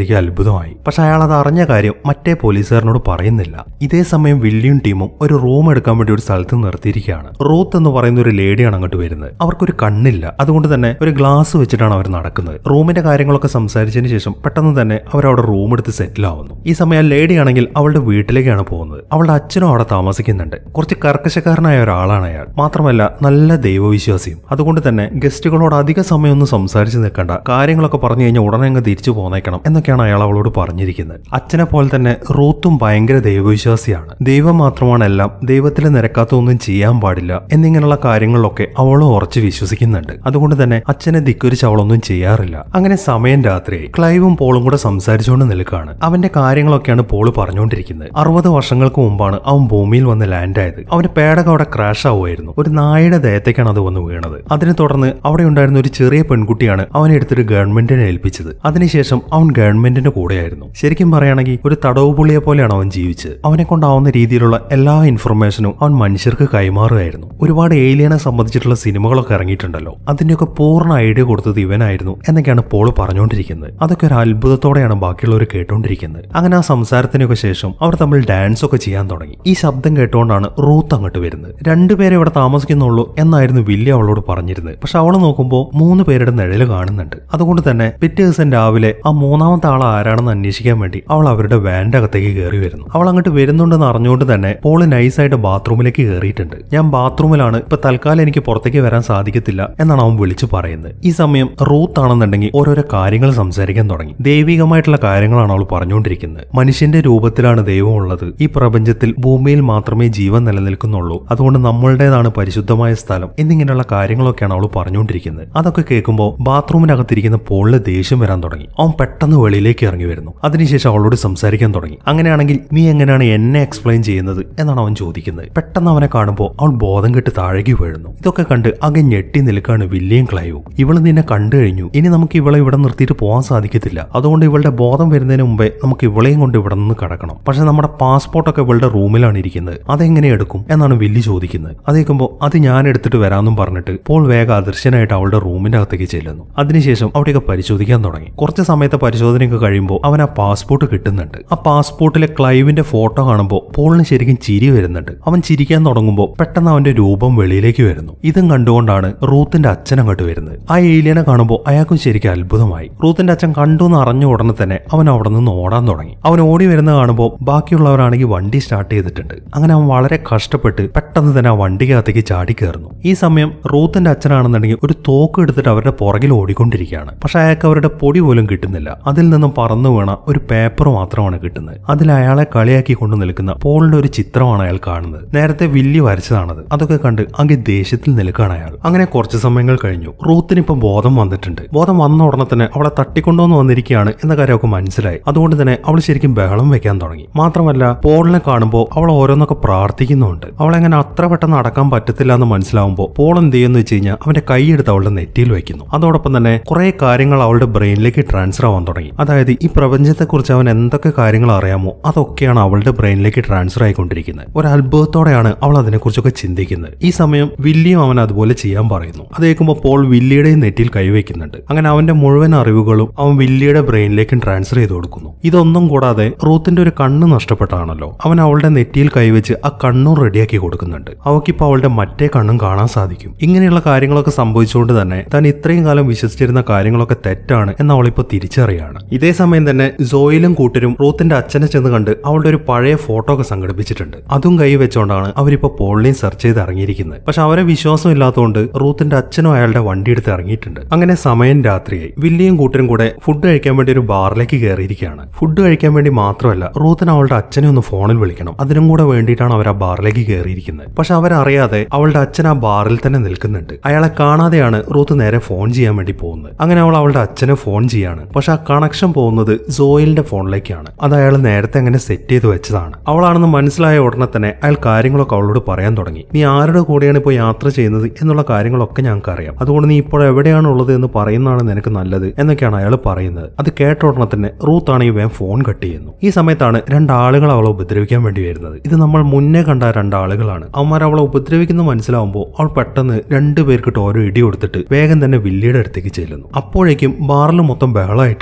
ശരിക്കും അത്ഭുതമായി. പക്ഷെ അയാൾ അത് അറിഞ്ഞ കാര്യം മറ്റേ പോലീസുകാരനോട് പറയുന്നില്ല. ഇതേ സമയം വില്ലിയും ടീമും ഒരു റൂം എടുക്കാൻ വേണ്ടി ഒരു സ്ഥലത്ത് നിർത്തിയിരിക്കുകയാണ്. റൂത്ത് എന്ന് പറയുന്ന ഒരു ലേഡിയാണ് അങ്ങോട്ട് വരുന്നത്. അവർക്കൊരു കണ്ണില്ല, അതുകൊണ്ട് തന്നെ ഒരു ഗ്ലാസ് വെച്ചിട്ടാണ് അവർ നടക്കുന്നത്. റൂമിന്റെ കാര്യങ്ങളൊക്കെ സംസാരിച്ചതിന് ശേഷം പെട്ടെന്ന് തന്നെ അവർ അവിടെ റൂം എടുത്ത് സെറ്റിൽ ആവുന്നു. ഈ സമയം ലേഡി ആണെങ്കിൽ അവളുടെ വീട്ടിലേക്കാണ് പോകുന്നത്. അവളുടെ അച്ഛനും അവിടെ താമസിക്കുന്നുണ്ട്. കുറച്ച് കർക്കശക്കാരനായ ഒരാളാണ് അയാൾ. മാത്രമല്ല നല്ല ദൈവവിശ്വാസിയും. അതുകൊണ്ട് തന്നെ ഗസ്റ്റുകളോട് അധിക സമയമൊന്നും സംസാരിച്ച് നിൽക്കണ്ട, കാര്യങ്ങളൊക്കെ പറഞ്ഞു കഴിഞ്ഞാൽ ഉടനെ അങ്ങ് തിരിച്ചു പോന്നേക്കണം എന്നൊക്കെയാണ് അയാൾ അവളോട് പറഞ്ഞിരിക്കുന്നത്. അച്ഛനെ പോലെ തന്നെ റൂത്തും ഭയങ്കര ദൈവവിശ്വാസിയാണ്. ദൈവം മാത്രമാണ് എല്ലാം, ദൈവത്തിൽ നിരക്കാത്തൊന്നും ചെയ്യാൻ പാടില്ല എന്നിങ്ങനെയുള്ള കാര്യങ്ങളിലൊക്കെ അവളും ഉറച്ച് വിശ്വസിക്കുന്നുണ്ട്. അതുകൊണ്ട് തന്നെ അച്ഛനെ ധിക്കരിച്ച് അവളൊന്നും ചെയ്യാറില്ല. അങ്ങനെ സമയം രാത്രിയായി. ക്ലൈവും പോളും കൂടെ സംസാരിച്ചുകൊണ്ട് നിൽക്കുകയാണ്. അവന്റെ കാര്യങ്ങളൊക്കെയാണ് പോള് പറഞ്ഞുകൊണ്ടിരിക്കുന്നത്. അറുപത് വർഷങ്ങൾക്ക് മുമ്പാണ് അവൻ ഭൂമിയിൽ വന്ന് ലാൻഡ് ആയത്. അവന്റെ പേടകം അവിടെ ക്രാഷ് ആവുമായിരുന്നു. ഒരു നായയുടെ ദേഹത്തേക്കാണ് അത് വന്ന് വീണത്. അതിനെ തുടർന്ന് അവിടെ ഉണ്ടായിരുന്ന ഒരു ചെറിയ പെൺകുട്ടിയാണ് അവനെ എടുത്തിട്ട് ഗവൺമെന്റിനെ ഏൽപ്പിച്ചത്. അതിനുശേഷം അവൻ ഗവൺമെന്റിന്റെ കൂടെയായിരുന്നു. ശരിക്കും പറയുകയാണെങ്കിൽ ഒരു തടവ് പുള്ളിയെ പോലെയാണ് അവൻ ജീവിച്ചത്. അവനെ കൊണ്ടാവുന്ന രീതിയിലുള്ള എല്ലാ ഇൻഫർമേഷനും അവൻ മനുഷ്യർക്ക് കൈമാറുകയായിരുന്നു. ഒരുപാട് ഏലിയനെ സംബന്ധിച്ചിട്ടുള്ള സിനിമകളൊക്കെ ഇറങ്ങിയിട്ടുണ്ടല്ലോ, അതിന്റെയൊക്കെ പൂർണ്ണ ഐഡിയ കൊടുത്തത് ഇവനായിരുന്നു എന്നൊക്കെയാണ് പോള് പറഞ്ഞുകൊണ്ടിരിക്കുന്നത്. അതൊക്കെ ഒരു അത്ഭുതത്തോടെയാണ് ബാക്കിയുള്ളവർ കേട്ടുകൊണ്ടിരിക്കുന്നത്. അങ്ങനെ ആ സംസാരത്തിനൊക്കെ ശേഷം അവർ തമ്മിൽ ഡാൻസ് ഒക്കെ ചെയ്യാൻ തുടങ്ങി. ഈ ശബ്ദം കേട്ടുകൊണ്ടാണ് റൂത്ത് അങ്ങോട്ട് വരുന്നത്. രണ്ടുപേരെ ഇവിടെ താമസിക്കുന്നുള്ളൂ എന്നായിരുന്നു വില്യ അവളോട് പറഞ്ഞിരുന്നത്. പക്ഷെ അവൾ നോക്കുമ്പോൾ മൂന്ന് പേരുടെ നിഴല് കാണുന്നുണ്ട്. അതുകൊണ്ട് തന്നെ പിറ്റേ ദിവസം രാവിലെ ആ മൂന്നാമത്തെ ആൾ ആരാണെന്ന് അന്വേഷിക്കാൻ വേണ്ടി അവൾ അവരുടെ വാന്റെ അകത്തേക്ക് കയറി വരുന്നു. അവൾ അങ്ങോട്ട് വരുന്നുണ്ടെന്ന് അറിഞ്ഞുകൊണ്ട് തന്നെ പോള് നൈസായിട്ട് ബാത്റൂമിലേക്ക് കയറിയിട്ടുണ്ട്. ഞാൻ ബാത്റൂമിലാണ്, ഇപ്പൊ തൽക്കാലം എനിക്ക് പുറത്തേക്ക് വരാൻ സാധിക്കത്തില്ല എന്നാണ് അവൻ വിളിച്ചു പറയുന്നത്. ഈ സമയം റൂത്ത് ആണെന്നുണ്ടെങ്കിൽ ഓരോരോ കാര്യങ്ങൾ സംസാരിക്കാൻ തുടങ്ങി. ദൈവികമായിട്ടുള്ള കാര്യങ്ങളാണ് അവൾ പറഞ്ഞുകൊണ്ടിരിക്കുന്നത്. മനുഷ്യന്റെ രൂപത്തിലാണ് ദൈവം ഉള്ളത്. ഈ പ്രപഞ്ചത്തിൽ ഭൂമിയിൽ മാത്രമേ ജീവൻ നിലനിൽക്കുന്നുള്ളൂ. അതുകൊണ്ട് നമ്മളുടേതാണ് പരിശുദ്ധമായ സ്ഥലം എന്നിങ്ങനെയുള്ള കാര്യങ്ങളൊക്കെയാണ് അവൾ പറഞ്ഞുകൊണ്ടിരിക്കുന്നത്. അതൊക്കെ കേൾക്കുമ്പോൾ ബാത്റൂമിനകത്തിരിക്കുന്ന പോളിന് ദേഷ്യം വരാൻ തുടങ്ങി. അവൻ പെട്ടെന്ന് വെളിയിലേക്ക് ഇറങ്ങി വരുന്നു. അതിനുശേഷം അവളോട് സംസാരിക്കാൻ തുടങ്ങി. അങ്ങനെയാണെങ്കിൽ നീ എങ്ങനെയാണ് എന്നെ എക്സ്പ്ലെയിൻ ചെയ്യുന്നത് എന്നാണ് അവൻ ചോദിക്കുന്നത്. പെട്ടെന്ന് അവനെ കാണുമ്പോൾ അവൾ ബോധം കെട്ട് താഴേക്ക് വീഴുന്നു. ഇതൊക്കെ കണ്ട് അകെ ഞെട്ടി നിൽക്കാണ് വില്യം ക്ലൈവും. ഇവള് നിന്നെ കണ്ടു കഴിഞ്ഞു, ഇനി നമുക്ക് ഇവളെ ഇവിടെ നിർത്തിയിട്ട് പോകാൻ സാധിക്കത്തില്ല. അതുകൊണ്ട് ഇവളുടെ ബോധം വരുന്നതിന് മുമ്പേ നമുക്ക് ഇവളെയും കൊണ്ട് ഇവിടെ നിന്ന് കടക്കണം. പക്ഷെ നമ്മുടെ പാസ്പോർട്ടൊക്കെ ഇവളുടെ റൂമിലാണ് ഇരിക്കുന്നത്, അതെങ്ങനെ എടുക്കും എന്നാണ് വില്ലി ചോദിക്കുന്നത്. അതേക്കുമ്പോൾ അത് ഞാൻ എടുത്തിട്ട് വരാമെന്നും പറഞ്ഞിട്ട് പോൾ വേഗം അദൃശ്യനായിട്ട് അവളുടെ റൂമിന്റെ അകത്തേക്ക് ചെല്ലുന്നു. അതിനുശേഷം അവിടെയൊക്കെ പരിശോധിക്കാൻ തുടങ്ങി. കുറച്ച് സമയത്തെ പരിശോധനയൊക്കെ കഴിയുമ്പോൾ അവൻ ആ പാസ്പോർട്ട് കിട്ടുന്നുണ്ട്. ആ പാസ്പോർട്ടിലെ ക്ലൈവിന്റെ ഫോട്ടോ കാണുമ്പോൾ പോളിന് ശരിക്കും ചിരി വരുന്നുണ്ട്. അവൻ ചിരിക്കാൻ തുടങ്ങുമ്പോൾ പെട്ടെന്ന് അവന്റെ രൂപം വെളിയിലേക്ക് വരുന്നു. ഇതും കണ്ടുകൊണ്ടാണ് റൂത്തിന്റെ അച്ഛൻ അങ്ങോട്ട് വരുന്നത്. ആ ഏലിയനെ കാണുമ്പോൾ അയാൾക്കും ശരിക്കും അത്ഭുതമായി. റൂത്തിന്റെ അച്ഛൻ കണ്ടു എന്ന് അറിഞ്ഞ ഉടനെ തന്നെ അവൻ അവിടെ നിന്ന് ഓടാൻ തുടങ്ങി. അവൻ ഓടി വരുന്ന കാണുമ്പോൾ ബാക്കിയുള്ളവരാണെങ്കിൽ വണ്ടി സ്റ്റാർട്ട് ചെയ്തിട്ടുണ്ട്. അങ്ങനെ അവൻ വളരെ കഷ്ടപ്പെട്ട് പെട്ടെന്ന് തന്നെ ആ വണ്ടിക്കകത്തേക്ക് ചാടി കയറുന്നു. ഈ സമയം റൂത്തിന്റെ അച്ഛനാണെന്നുണ്ടെങ്കിൽ ഒരു തോക്ക് എടുത്തിട്ട് അവരുടെ പുറകിൽ ഓടിക്കൊണ്ടിരിക്കുകയാണ്. പക്ഷെ അയാൾക്ക് അവരുടെ പൊടി പോലും കിട്ടുന്നില്ല. അതിൽ നിന്നും പറന്നു വീണ ഒരു പേപ്പർ മാത്രമാണ് കിട്ടുന്നത്. അതിൽ അയാളെ കളിയാക്കി കൊണ്ട് നിൽക്കുന്ന പോളിന്റെ ഒരു ചിത്രമാണ് അയാൾ കാണുന്നത്. നേരത്തെ വില്ലി വരച്ചതാണത്. അതൊക്കെ കണ്ട് അങ്ങ് ദേഷ്യത്തിൽ നിൽക്കുകയാണ് അയാൾ. അങ്ങനെ കുറച്ച് സമയങ്ങൾ കഴിഞ്ഞു. റൂത്തിന് ഇപ്പം ബോധം വന്നിട്ടുണ്ട്. ബോധം വന്ന ഉടനെ തന്നെ അവളെ തട്ടിക്കൊണ്ടുവന്ന് വന്നിരിക്കുകയാണ് എന്ന കാര്യം അവൾക്ക് മനസ്സിലായി. അതുകൊണ്ട് തന്നെ അവൾ ശരിക്കും ബഹളം വെക്കാൻ തുടങ്ങി. മാത്രമല്ല പോളിനെ കാണുമ്പോൾ അവൾ ഓരോന്നൊക്കെ പ്രാർത്ഥിക്കുന്നുണ്ട്. അവളെങ്ങനെ അത്ര പെട്ടെന്ന് അടക്കാൻ പറ്റത്തില്ല എന്ന് മനസ്സിലാവുമ്പോൾ പോൾ എന്ത് ചെയ്യുന്നു വെച്ച് കഴിഞ്ഞാൽ അവന്റെ കൈയെടുത്ത് അവളുടെ നെറ്റിയിൽ വെക്കുന്നു. അതോടൊപ്പം തന്നെ കുറെ കാര്യങ്ങൾ അവളുടെ ബ്രെയിനിലേക്ക് ട്രാൻസ്ഫർ ആവാൻ തുടങ്ങി. അതായത് ഈ പ്രപഞ്ചത്തെ കുറിച്ച് അവൻ എന്തൊക്കെ കാര്യങ്ങൾ അറിയാമോ അതൊക്കെയാണ് അവളുടെ ബ്രെയിനിലേക്ക് ട്രാൻസ്ഫർ ആയിക്കൊണ്ടിരിക്കുന്നത്. ഒരു അത്ഭുതത്തോടെയാണ് അവൾ അതിനെക്കുറിച്ചൊക്കെ ചിന്തിക്കുന്നത്. ഈ സമയം വില്ലിയും അവൻ അതുപോലെ ചെയ്യാൻ പറയുന്നു. അത് കേൾക്കുമ്പോൾ പോൾ വില്ലിയുടെയും നെറ്റിയിൽ കൈവയ്ക്കുന്നുണ്ട്. അങ്ങനെ അവന്റെ മുഴുവൻ അറിവുകളും അവൻ വില്ലിയുടെ ബ്രെയിനിലേക്കും ട്രാൻസ്ഫർ ചെയ്ത് കൊടുക്കുന്നു. ഇതൊന്നും കൂടാതെ റൂത്തിന്റെ ഒരു കണ്ണ് നഷ്ടപ്പെട്ടാണല്ലോ, അവൻ അവളുടെ നെറ്റിയിൽ കൈവച്ച് ആ കണ്ണും റെഡിയാക്കി കൊടുക്കുന്നുണ്ട്. അവക്കിപ്പോൾ അവളുടെ മറ്റേ കണ്ണും കാണാൻ സാധിക്കും. ഇങ്ങനെയുള്ള കാര്യങ്ങളൊക്കെ സംഭവിച്ചുകൊണ്ട് തന്നെ താൻ ഇത്രയും കാലം വിശ്വസിച്ചിരുന്ന കാര്യങ്ങളൊക്കെ തെറ്റാണ് എന്ന് അവളിപ്പോൾ തിരിച്ചറിയാണ്. ഇതേ സമയം തന്നെ സോയിലും കൂട്ടരും റൂത്തിന്റെ അച്ഛനെ ചെന്ന് കണ്ട് അവളുടെ ഒരു പഴയ ഫോട്ടോ ഒക്കെ സംഘടിപ്പിച്ചിട്ടുണ്ട്. അതും കൈ വെച്ചോണ്ടാണ് അവരിപ്പോ പോളിനെയും സെർച്ച് ചെയ്ത് ഇറങ്ങിയിരിക്കുന്നത്. പക്ഷെ അവരെ വിശ്വാസം ഇല്ലാത്തതുകൊണ്ട് റൂത്തിന്റെ അച്ഛനും അയാളുടെ വണ്ടി എടുത്ത് ഇറങ്ങിയിട്ടുണ്ട്. അങ്ങനെ സമയം രാത്രിയായി. വില്ലിയും കൂട്ടരും കൂടെ ഫുഡ് കഴിക്കാൻ വേണ്ടി ഒരു ബാറിലേക്ക് കയറിയിരിക്കുകയാണ്. ഫുഡ് കഴിക്കാൻ വേണ്ടി മാത്രമല്ല, റൂത്തിന് അവളുടെ അച്ഛനെ ഒന്ന് ഫോണിൽ വിളിക്കണം. അതിനും കൂടെ വേണ്ടിയിട്ടാണ് അവർ ആ ബാറിലേക്ക് കയറിയിരിക്കുന്നത്. പക്ഷെ അവരറിയാതെ അവളുടെ അച്ഛൻ ആ ബാറിൽ തന്നെ നിൽക്കുന്നുണ്ട്. അയാളെ കാണാതെയാണ് റൂത്ത് നേരെ ഫോൺ ചെയ്യാൻ വേണ്ടി പോകുന്നത്. അങ്ങനെ അവൾ അവളുടെ അച്ഛനെ ഫോൺ ചെയ്യാണ്. പക്ഷെ ആ കണക്ഷൻ പോകുന്നത് സോയിലിന്റെ ഫോണിലേക്കാണ്. അത് അയാൾ നേരത്തെ അങ്ങനെ സെറ്റ് ചെയ്ത് വെച്ചതാണ്. അവളാണെന്ന് മനസ്സിലായ ഉടനെ തന്നെ അയാൾ കാര്യങ്ങളൊക്കെ അവളോട് പറയാൻ തുടങ്ങി. നീ ആരുടെ കൂടെയാണ് ഇപ്പോൾ യാത്ര ചെയ്യുന്നത് എന്നുള്ള കാര്യങ്ങളൊക്കെ ഞങ്ങൾക്ക് അറിയാം. അതുകൊണ്ട് നീ ഇപ്പോൾ എവിടെയാണുള്ളത് എന്ന് പറയുന്നതാണ് നിനക്ക് നല്ലത് എന്നൊക്കെയാണ് അയാൾ പറയുന്നത്. അത് കേട്ട ഉടനെ തന്നെ റൂത്ത് ആണെങ്കിൽ വേഗം ഫോൺ കട്ട് ചെയ്യുന്നു. ഈ സമയത്താണ് രണ്ടാളുകൾ അവളെ ഉപദ്രവിക്കാൻ വേണ്ടി വരുന്നത്. ഇത് നമ്മൾ മുന്നേ കണ്ട രണ്ടാളുകളാണ്. അവന്മാർ അവളെ ഉപദ്രവിക്കുന്ന മനസ്സിലാവുമ്പോൾ അവൾ പെട്ടെന്ന് രണ്ടു പേർക്കിട്ട് ഓരോ ഇടി കൊടുത്തിട്ട് വേഗം തന്നെ വില്ലിയുടെ അടുത്തേക്ക് ചെല്ലുന്നു. അപ്പോഴേക്കും ബാറിൽ മൊത്തം ബഹളമായിട്ടുണ്ട്. അത്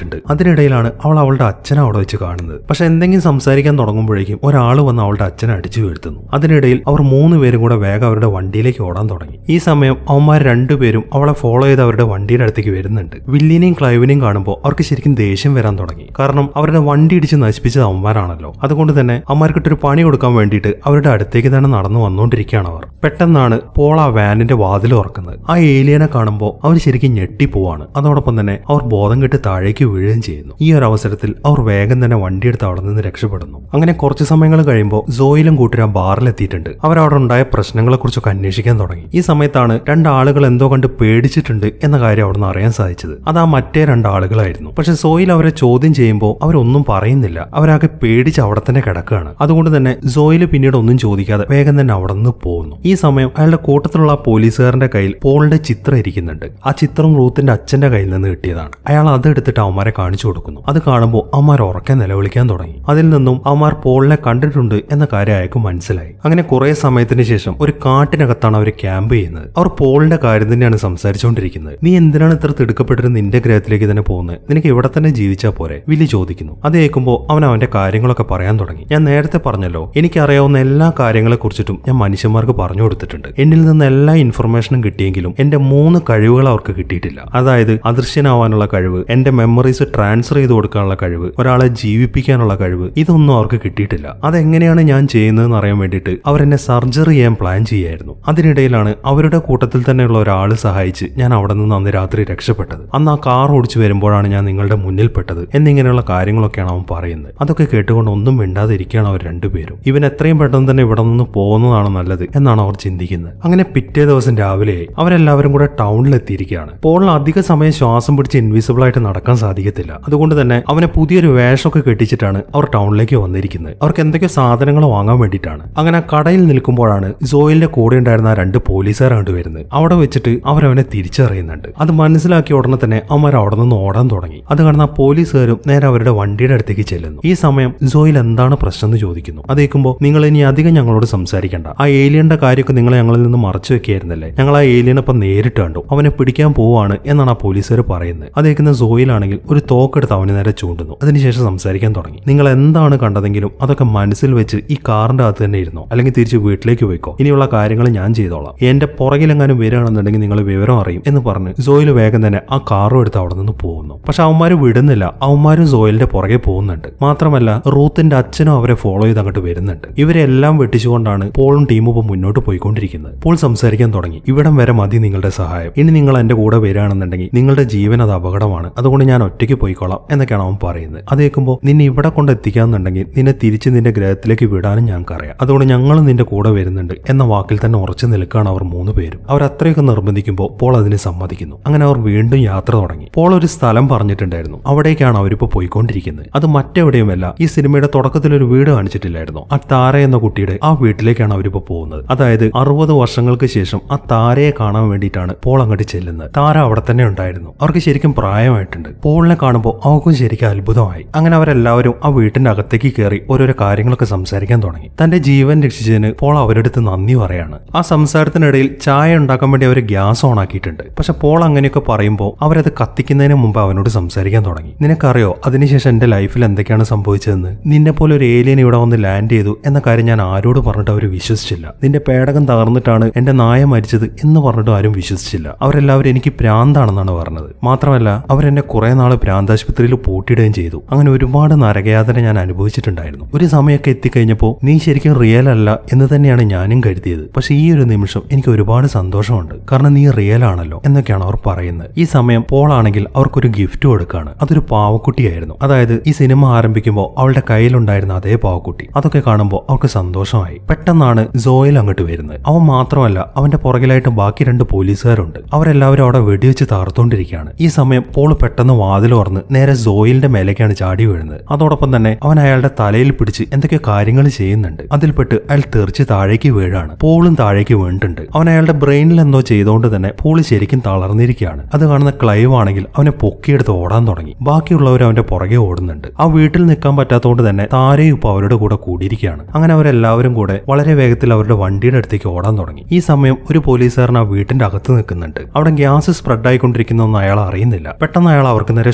അതിനിടയിലാണ് അവൾ അവളുടെ അച്ഛനെ അവിടെ വെച്ച് കാണുന്നത്. പക്ഷെ എന്തെങ്കിലും സംസാരിക്കാൻ തുടങ്ങുമ്പോഴേക്കും ഒരാൾ വന്ന് അവളുടെ അച്ഛനെ അടിച്ചു വീഴ്ത്തുന്നു. അതിനിടയിൽ അവർ മൂന്ന് പേരും കൂടെ വേഗം അവരുടെ വണ്ടിയിലേക്ക് ഓടാൻ തുടങ്ങി. ഈ സമയം അവന്മാർ രണ്ടുപേരും അവളെ ഫോളോ ചെയ്ത് അവരുടെ വണ്ടിയുടെ അടുത്തേക്ക് വരുന്നുണ്ട്. വില്ലിനെയും ക്ലൈവിനെയും കാണുമ്പോൾ അവർക്ക് ശരിക്കും ദേഷ്യം വരാൻ തുടങ്ങി. കാരണം അവരുടെ വണ്ടി ഇടിച്ച് നശിപ്പിച്ചത് അവന്മാരാണല്ലോ. അതുകൊണ്ട് തന്നെ അവന്മാർക്കിട്ടൊരു പണി കൊടുക്കാൻ വേണ്ടിയിട്ട് അവരുടെ അടുത്തേക്ക് തന്നെ നടന്നു വന്നുകൊണ്ടിരിക്കുകയാണ് അവർ. പെട്ടെന്നാണ് പോൾ ആ വാനിന്റെ വാതിൽ തുറക്കുന്നത്. ആ ഏലിയനെ കാണുമ്പോൾ അവർ ശരിക്കും ഞെട്ടിപ്പോവാണ്. അതോടൊപ്പം തന്നെ അവർ ബോധം കെട്ട് താഴേക്ക് വീഴുകയും ചെയ്യുന്നു. ഈ ഒരു അവസരത്തിൽ അവർ വേഗം തന്നെ വണ്ടിയെടുത്ത് അവിടെ നിന്ന് രക്ഷപ്പെടുന്നു. അങ്ങനെ കുറച്ച് സമയങ്ങൾ കഴിയുമ്പോൾ സോയിലും കൂട്ടരും ബാറിലെത്തിയിട്ടുണ്ട്. അവരവിടെ ഉണ്ടായ പ്രശ്നങ്ങളെ കുറിച്ചൊക്കെ അന്വേഷിക്കാൻ തുടങ്ങി. ഈ സമയത്താണ് രണ്ടാളുകൾ എന്തോ കണ്ട് പേടിച്ചിട്ടുണ്ട് എന്ന കാര്യം അവിടെ നിന്ന് അറിയാൻ സാധിച്ചത്. അത് ആ മറ്റേ രണ്ടാളുകളായിരുന്നു. പക്ഷെ സോയിൽ അവരെ ചോദ്യം ചെയ്യുമ്പോൾ അവരൊന്നും പറയുന്നില്ല. അവരാകെ പേടിച്ച് അവിടെ തന്നെ കിടക്കുകയാണ്. അതുകൊണ്ട് തന്നെ സോയിൽ പിന്നീട് ഒന്നും ചോദിക്കാതെ വേഗം തന്നെ അവിടെ നിന്ന് പോകുന്നു. ഈ സമയം അയാളുടെ കൂട്ടത്തിലുള്ള ആ പോലീസുകാരന്റെ കയ്യിൽ പോളിന്റെ ചിത്രം ഇരിക്കുന്നുണ്ട്. ആ ചിത്രം റൂത്തിന്റെ അച്ഛന്റെ കയ്യിൽ നിന്ന് കിട്ടിയതാണ്. അയാൾ അത് എടുത്തിട്ട് അവന്മാരെ കാണിച്ചു കൊടുക്കുന്നു. അത് കാണുമ്പോൾ അവന്മാർ ഉറക്കെ നിലവിളിക്കാൻ തുടങ്ങി. അതിൽ നിന്നും അവന്മാർ പോളിനെ കണ്ടിട്ടുണ്ട് എന്ന കാര്യം അയാൾക്ക് മനസ്സിലായി. അങ്ങനെ കുറെ സമയത്തിന് ശേഷം ഒരു കാട്ടിനകത്താണ് അവർ ക്യാമ്പ് ചെയ്യുന്നത്. അവർ പോളിന്റെ കാര്യം തന്നെയാണ് സംസാരിച്ചുകൊണ്ടിരിക്കുന്നത്. നീ എന്തിനാണ് ഇത്ര തിടുക്കപ്പെട്ടിട്ട് നിന്റെ ഗ്രഹത്തിലേക്ക് തന്നെ പോകുന്നത്? നിനക്ക് ഇവിടെ തന്നെ ജീവിച്ചാൽ പോരെ? വില്ലി ചോദിക്കുന്നു. അത് കേൾക്കുമ്പോൾ അവൻ അവന്റെ കാര്യങ്ങളൊക്കെ പറയാൻ തുടങ്ങി. ഞാൻ നേരത്തെ പറഞ്ഞല്ലോ, എനിക്കറിയാവുന്ന എല്ലാ കാര്യങ്ങളെ കുറിച്ചിട്ടും ഞാൻ മനുഷ്യന്മാർക്ക് പറഞ്ഞു കൊടുത്തിട്ടുണ്ട്. എന്നിൽ നിന്ന് എല്ലാ ഇൻഫർമേഷനും കിട്ടിയെങ്കിലും എന്റെ മൂന്ന് കഴിവുകൾ അവർക്ക് കിട്ടിയിട്ടില്ല. അതായത് അദൃശ്യനാവാനുള്ള കഴിവ്, എന്റെ മെമ്മറീസ് ട്രാൻസ്ഫർ ചെയ്ത് കൊടുക്കാനുള്ള കഴിവ്, ഒരാളെ ജീവിപ്പിക്കാനുള്ള കഴിവ്, ഇതൊന്നും അവർക്ക് കിട്ടിയിട്ടില്ല. അതെങ്ങനെയാണ് ഞാൻ ചെയ്യുന്നതെന്ന് അറിയാൻ വേണ്ടിയിട്ട് അവരെന്നെ സർജറി ചെയ്യാൻ പ്ലാൻ ചെയ്യായിരുന്നു. അതിനിടയിലാണ് അവരുടെ കൂട്ടത്തിൽ തന്നെയുള്ള ഒരാൾ സഹായിച്ച് ഞാൻ അവിടെ നിന്ന് അന്ന് രാത്രി രക്ഷപ്പെട്ടത്. അന്ന് ആ കാർ ഓടിച്ചു വരുമ്പോഴാണ് ഞാൻ നിങ്ങളുടെ മുന്നിൽ പെട്ടത് എന്നിങ്ങനെയുള്ള കാര്യങ്ങളൊക്കെയാണ് അവൻ പറയുന്നത്. അതൊക്കെ കേട്ടുകൊണ്ട് ഒന്നും മിണ്ടാതിരിക്കുകയാണ് അവർ രണ്ടുപേരും. ഇവൻ എത്രയും പെട്ടെന്ന് തന്നെ ഇവിടെ നിന്ന് പോകുന്നതാണ് നല്ലത് എന്നാണ് അവർ ചിന്തിക്കുന്നത്. അങ്ങനെ പിറ്റേ ദിവസം രാവിലെ അവരെല്ലാവരും കൂടെ ടൗണിൽ എത്തിയിരിക്കുകയാണ്. പോളിന് അധിക സമയം ശ്വാസം പിടിച്ച് ഇൻവിസിബിൾ ആയിട്ട് നടക്കാൻ സാധിക്കത്തില്ല. അതുകൊണ്ട് തന്നെ അവനെ പുതിയൊരു വേഷമൊക്കെ കെട്ടിച്ചിട്ടാണ് അവർ ടൗണിലേക്ക് വന്നിരിക്കുന്നത്. അവർക്ക് എന്തൊക്കെ സാധനങ്ങൾ വാങ്ങാൻ വേണ്ടിയിട്ടാണ്. അങ്ങനെ കടയിൽ നിൽക്കുമ്പോഴാണ് സോയിലിന്റെ കൂടെ ഉണ്ടായിരുന്ന രണ്ട് പോലീസുകാർ കണ്ടുവരുന്നത്. അവിടെ വെച്ചിട്ട് അവരവനെ തിരിച്ചറിയുന്നുണ്ട്. അത് മനസ്സിലാക്കിയ ഉടനെ തന്നെ അവന്മാർ അവിടെ നിന്ന് ഓടാൻ തുടങ്ങി. അത് കാണുന്ന ആ പോലീസുകാരും നേരെ അവരുടെ വണ്ടിയുടെ അടുത്തേക്ക് ചെല്ലുന്നു. ഈ സമയം സോയിൽ എന്താണ് പ്രശ്നം എന്ന് ചോദിക്കുന്നു. അത് കേൾക്കുമ്പോൾ നിങ്ങൾ ഇനി അധികം ഞങ്ങളോട് സംസാരിക്കണ്ട. ആ ഏലിയന്റെ കാര്യമൊക്കെ നിങ്ങൾ ഞങ്ങളിൽ നിന്ന് മറച്ചു വെക്കുകയായിരുന്നല്ലേ? ഞങ്ങൾ ആ ഏലിയനൊപ്പം നേരിട്ട് കണ്ടു. അവനെ പിടിക്കാൻ പോവാണ് എന്നാണ് ആ പോലീസുകാർ പറയുന്നത്. അത് കേൾക്കുന്ന സോയിലാണെങ്കിൽ ഒരു തോക്കെടുത്ത് അവന് നേരെ ചൂണ്ടുന്നു. അതിനുശേഷം സംസാരിക്കാൻ തുടങ്ങി. നിങ്ങൾ എന്താണ് കണ്ടതെങ്കിലും അതൊക്കെ മനസ്സിൽ വെച്ച് ഈ കാറിന്റെ അകത്ത് തന്നെ ഇരുന്നോ, അല്ലെങ്കിൽ തിരിച്ച് വീട്ടിലേക്ക് പോയിക്കോ. ഇനിയുള്ള കാര്യങ്ങൾ ഞാൻ ചെയ്തോളാം. എന്റെ പുറകിലെങ്ങാനും വരികയാണെന്നുണ്ടെങ്കിൽ നിങ്ങൾ വിവരം അറിയും എന്ന് പറഞ്ഞ് സോയിൽ വേഗം തന്നെ ആ കാറും എടുത്ത് അവിടെ നിന്ന് പോകുന്നു. പക്ഷെ അവന്മാര് വിടുന്നില്ല. അവന്മാരും സോയിലിന്റെ പുറകെ പോകുന്നുണ്ട്. മാത്രമല്ല റൂത്തിന്റെ അച്ഛനും അവരെ ഫോളോ ചെയ്ത് അങ്ങോട്ട് വരുന്നുണ്ട്. ഇവരെല്ലാം വെട്ടിച്ചുകൊണ്ടാണ് പോളും ടീമും ഇപ്പം മുന്നോട്ട് പോയിക്കൊണ്ടിരിക്കുന്നത്. പോൾ സംസാരിക്കാൻ തുടങ്ങി. ഇവിടം വരെ മതി നിങ്ങളുടെ സഹായം. ഇനി നിങ്ങൾ എന്റെ കൂടെ വരികയാണെന്നുണ്ടെങ്കിൽ നിങ്ങളുടെ ജീവൻ അത് അപകടമാണ്. അതുകൊണ്ട് ഞാൻ ഒറ്റയ്ക്ക് പോയിക്കോളാം എന്നൊക്കെയാണ് അവൻ പറയുന്നത്. അത് കേൾക്കുമ്പോൾ നിന്നെ ഇവിടെ കൊണ്ട് എത്തിക്കാന്നുണ്ടെങ്കിൽ നിന്നെ തിരിച്ച് നിന്റെ ഗ്രഹത്തിലേക്ക് വിടാനും ഞങ്ങൾക്കറിയാം. അതുകൊണ്ട് ഞങ്ങളും നിന്റെ കൂടെ വരുന്നുണ്ട് എന്ന വാക്കിൽ തന്നെ ഉറച്ചു നിൽക്കുകയാണ് അവർ മൂന്ന് പേരും. അവർ അത്രയൊക്കെ നിർബന്ധിക്കുമ്പോൾ പോൾ അതിന് സമ്മതിക്കുന്നു. അങ്ങനെ അവർ വീണ്ടും യാത്ര തുടങ്ങി. പോൾ ഒരു സ്ഥലം പറഞ്ഞിട്ടുണ്ടായിരുന്നു. അവിടേക്കാണ് അവരിപ്പോൾ പോയിക്കൊണ്ടിരിക്കുന്നത്. അത് മറ്റെവിടെയുമല്ല, ഈ സിനിമയുടെ തുടക്കത്തിൽ ഒരു വീട് കാണിച്ചിട്ടില്ലായിരുന്നു? ആ താര എന്ന കുട്ടിയുടെ ആ വീട്ടിലേക്കാണ് അവരിപ്പോൾ പോകുന്നത്. അതായത് അറുപത് വർഷങ്ങൾക്ക് ശേഷം ആ താരയെ കാണാൻ വേണ്ടിയിട്ടാണ് പോൾ അങ്ങോട്ട് ചെല്ലുന്നത്. താര അവിടെ തന്നെ ഉണ്ടായിരുന്നു. അവർക്ക് ശരിക്കും പ്രായമായിട്ടുണ്ട്. പോളിനെ കാണുമ്പോൾ അവർക്കും ശരിക്കും അത്ഭുതമായി. അങ്ങനെ അവരെല്ലാവരും ആ വീട്ടിന്റെ അകത്തേക്ക് കയറി ഓരോരോ കാര്യങ്ങളൊക്കെ സംസാരിക്കാൻ തുടങ്ങി. തന്റെ ജീവൻ രക്ഷിച്ചതിന് പോൾ അവരുടെ അടുത്ത് നന്ദി പറയാണ്. ആ സംസാരത്തിനിടയിൽ ചായ ഉണ്ടാക്കാൻ വേണ്ടി അവർ ഗ്യാസ് ഓൺ ആക്കിയിട്ടുണ്ട്. പക്ഷെ പോൾ അങ്ങനെയൊക്കെ പറയുമ്പോൾ അവരത് കത്തിക്കുന്നതിന് മുമ്പ് അവനോട് സംസാരിക്കാൻ തുടങ്ങി. നിനക്കറിയോ അതിനുശേഷം എന്റെ ലൈഫിൽ എന്തൊക്കെയാണ് സംഭവിച്ചതെന്ന്? നിന്നെ പോലെ ഒരു ഏലിയൻ ഇവിടെ വന്ന് ലാൻഡ് ചെയ്തു എന്ന കാര്യം ഞാൻ ആരോട് പറഞ്ഞിട്ട് അവർ വിശ്വസിച്ചില്ല. നിന്റെ പേടകം തകർന്നിട്ടാണ് എന്റെ നായ മരിച്ചത് എന്ന് പറഞ്ഞിട്ട് ആരും വിശ്വസിച്ചില്ല. അവരെല്ലാവരും എനിക്ക് ഭ്രാന്താണെന്നാണ് പറഞ്ഞത്. മാത്രമല്ല അവരെന്നെ കുറെ നാള് ഭ്രാന്താശുപത്രിയിൽ പൂട്ടിയിടുകയും ചെയ്തു. അങ്ങനെ ഒരുപാട് നരകയാതന ഞാൻ അനുഭവിച്ചിട്ടുണ്ടായിരുന്നു. ഒരു സമയമൊക്കെ എത്തിക്കഴിഞ്ഞപ്പോൾ നീ ശരിക്കും റിയൽ അല്ല എന്ന് തന്നെയാണ് ഞാനും കരുതിയത്. പക്ഷെ ഈ ഒരു നിമിഷം എനിക്ക് ഒരുപാട് സന്തോഷമുണ്ട്, കാരണം നീ റിയൽ ആണല്ലോ എന്നൊക്കെയാണ് അവർ പറയുന്നത്. ഈ സമയം പോൾ ആണെങ്കിൽ അവർക്കൊരു ഗിഫ്റ്റ് കൊടുക്കുകയാണ്. അതൊരു പാവക്കുട്ടിയായിരുന്നു. അതായത് ഈ സിനിമ ആരംഭിക്കുമ്പോൾ അവളുടെ കയ്യിലുണ്ടായിരുന്ന അതേ പാവക്കുട്ടി. അതൊക്കെ കാണുമ്പോൾ അവർക്ക് സന്തോഷമായി. പെട്ടെന്നാണ് സോയിൽ അങ്ങോട്ട് വരുന്നത്. അവൻ മാത്രമല്ല അവന്റെ പുറകിലായിട്ട് ബാക്കി രണ്ട് പോലീസുകാരുണ്ട്. അവരെല്ലാവരും അവിടെ വെടിവെച്ച് താർത്തുകൊണ്ടിരിക്കുകയാണ്. ഈ സമയം പോൾ പെട്ടെന്ന് വാതിൽ തുറന്ന് നേരെ സോയിലിന്റെ മേലേക്കാണ് ചാടി വീഴുന്നത്. അതോടൊപ്പം തന്നെ അവൻ അയാളുടെ തലയിൽ പിടിച്ച് എന്തൊക്കെ കാര്യങ്ങൾ ചെയ്യുന്നുണ്ട്. അതിൽപ്പെട്ട് അയാൾ തെറിച്ച് താഴേക്ക് വീഴാണ്. പോളും താഴേക്ക് വീണിട്ടുണ്ട്. അവൻ അയാളുടെ ബ്രെയിനിൽ എന്തോ ചെയ്തുകൊണ്ട് തന്നെ പോൾ ശരിക്കും തളർന്നിരിക്കുകയാണ്. അത് കാണുന്ന ക്ലൈവ് ആണെങ്കിൽ അവനെ പൊക്കിയെടുത്ത് ഓടാൻ തുടങ്ങി. ബാക്കിയുള്ളവർ അവന്റെ പുറകെ ഓടുന്നുണ്ട്. ആ വീട്ടിൽ നിൽക്കാൻ പറ്റാത്തതുകൊണ്ട് തന്നെ താരയും ഇപ്പൊ അവരുടെ കൂടെ കൂടിയിരിക്കുകയാണ്. അങ്ങനെ അവരെല്ലാവരും കൂടെ വളരെ വേഗത്തിൽ അവരുടെ വണ്ടിയുടെ അടുത്തേക്ക് ഓടാൻ തുടങ്ങി. ഈ സമയം ഒരു പോലീസുകാരൻ ആ വീട്ടിന്റെ അകത്ത് നിൽക്കുന്നുണ്ട്. അവിടെ ഗ്യാസ് സ്പ്രെഡ് ആയിക്കൊണ്ടിരിക്കുന്നൊന്നും അയാൾ അറിയുന്നില്ല. പെട്ടെന്ന് അയാൾ അവർക്ക് നേരെ ഷൂട്ട്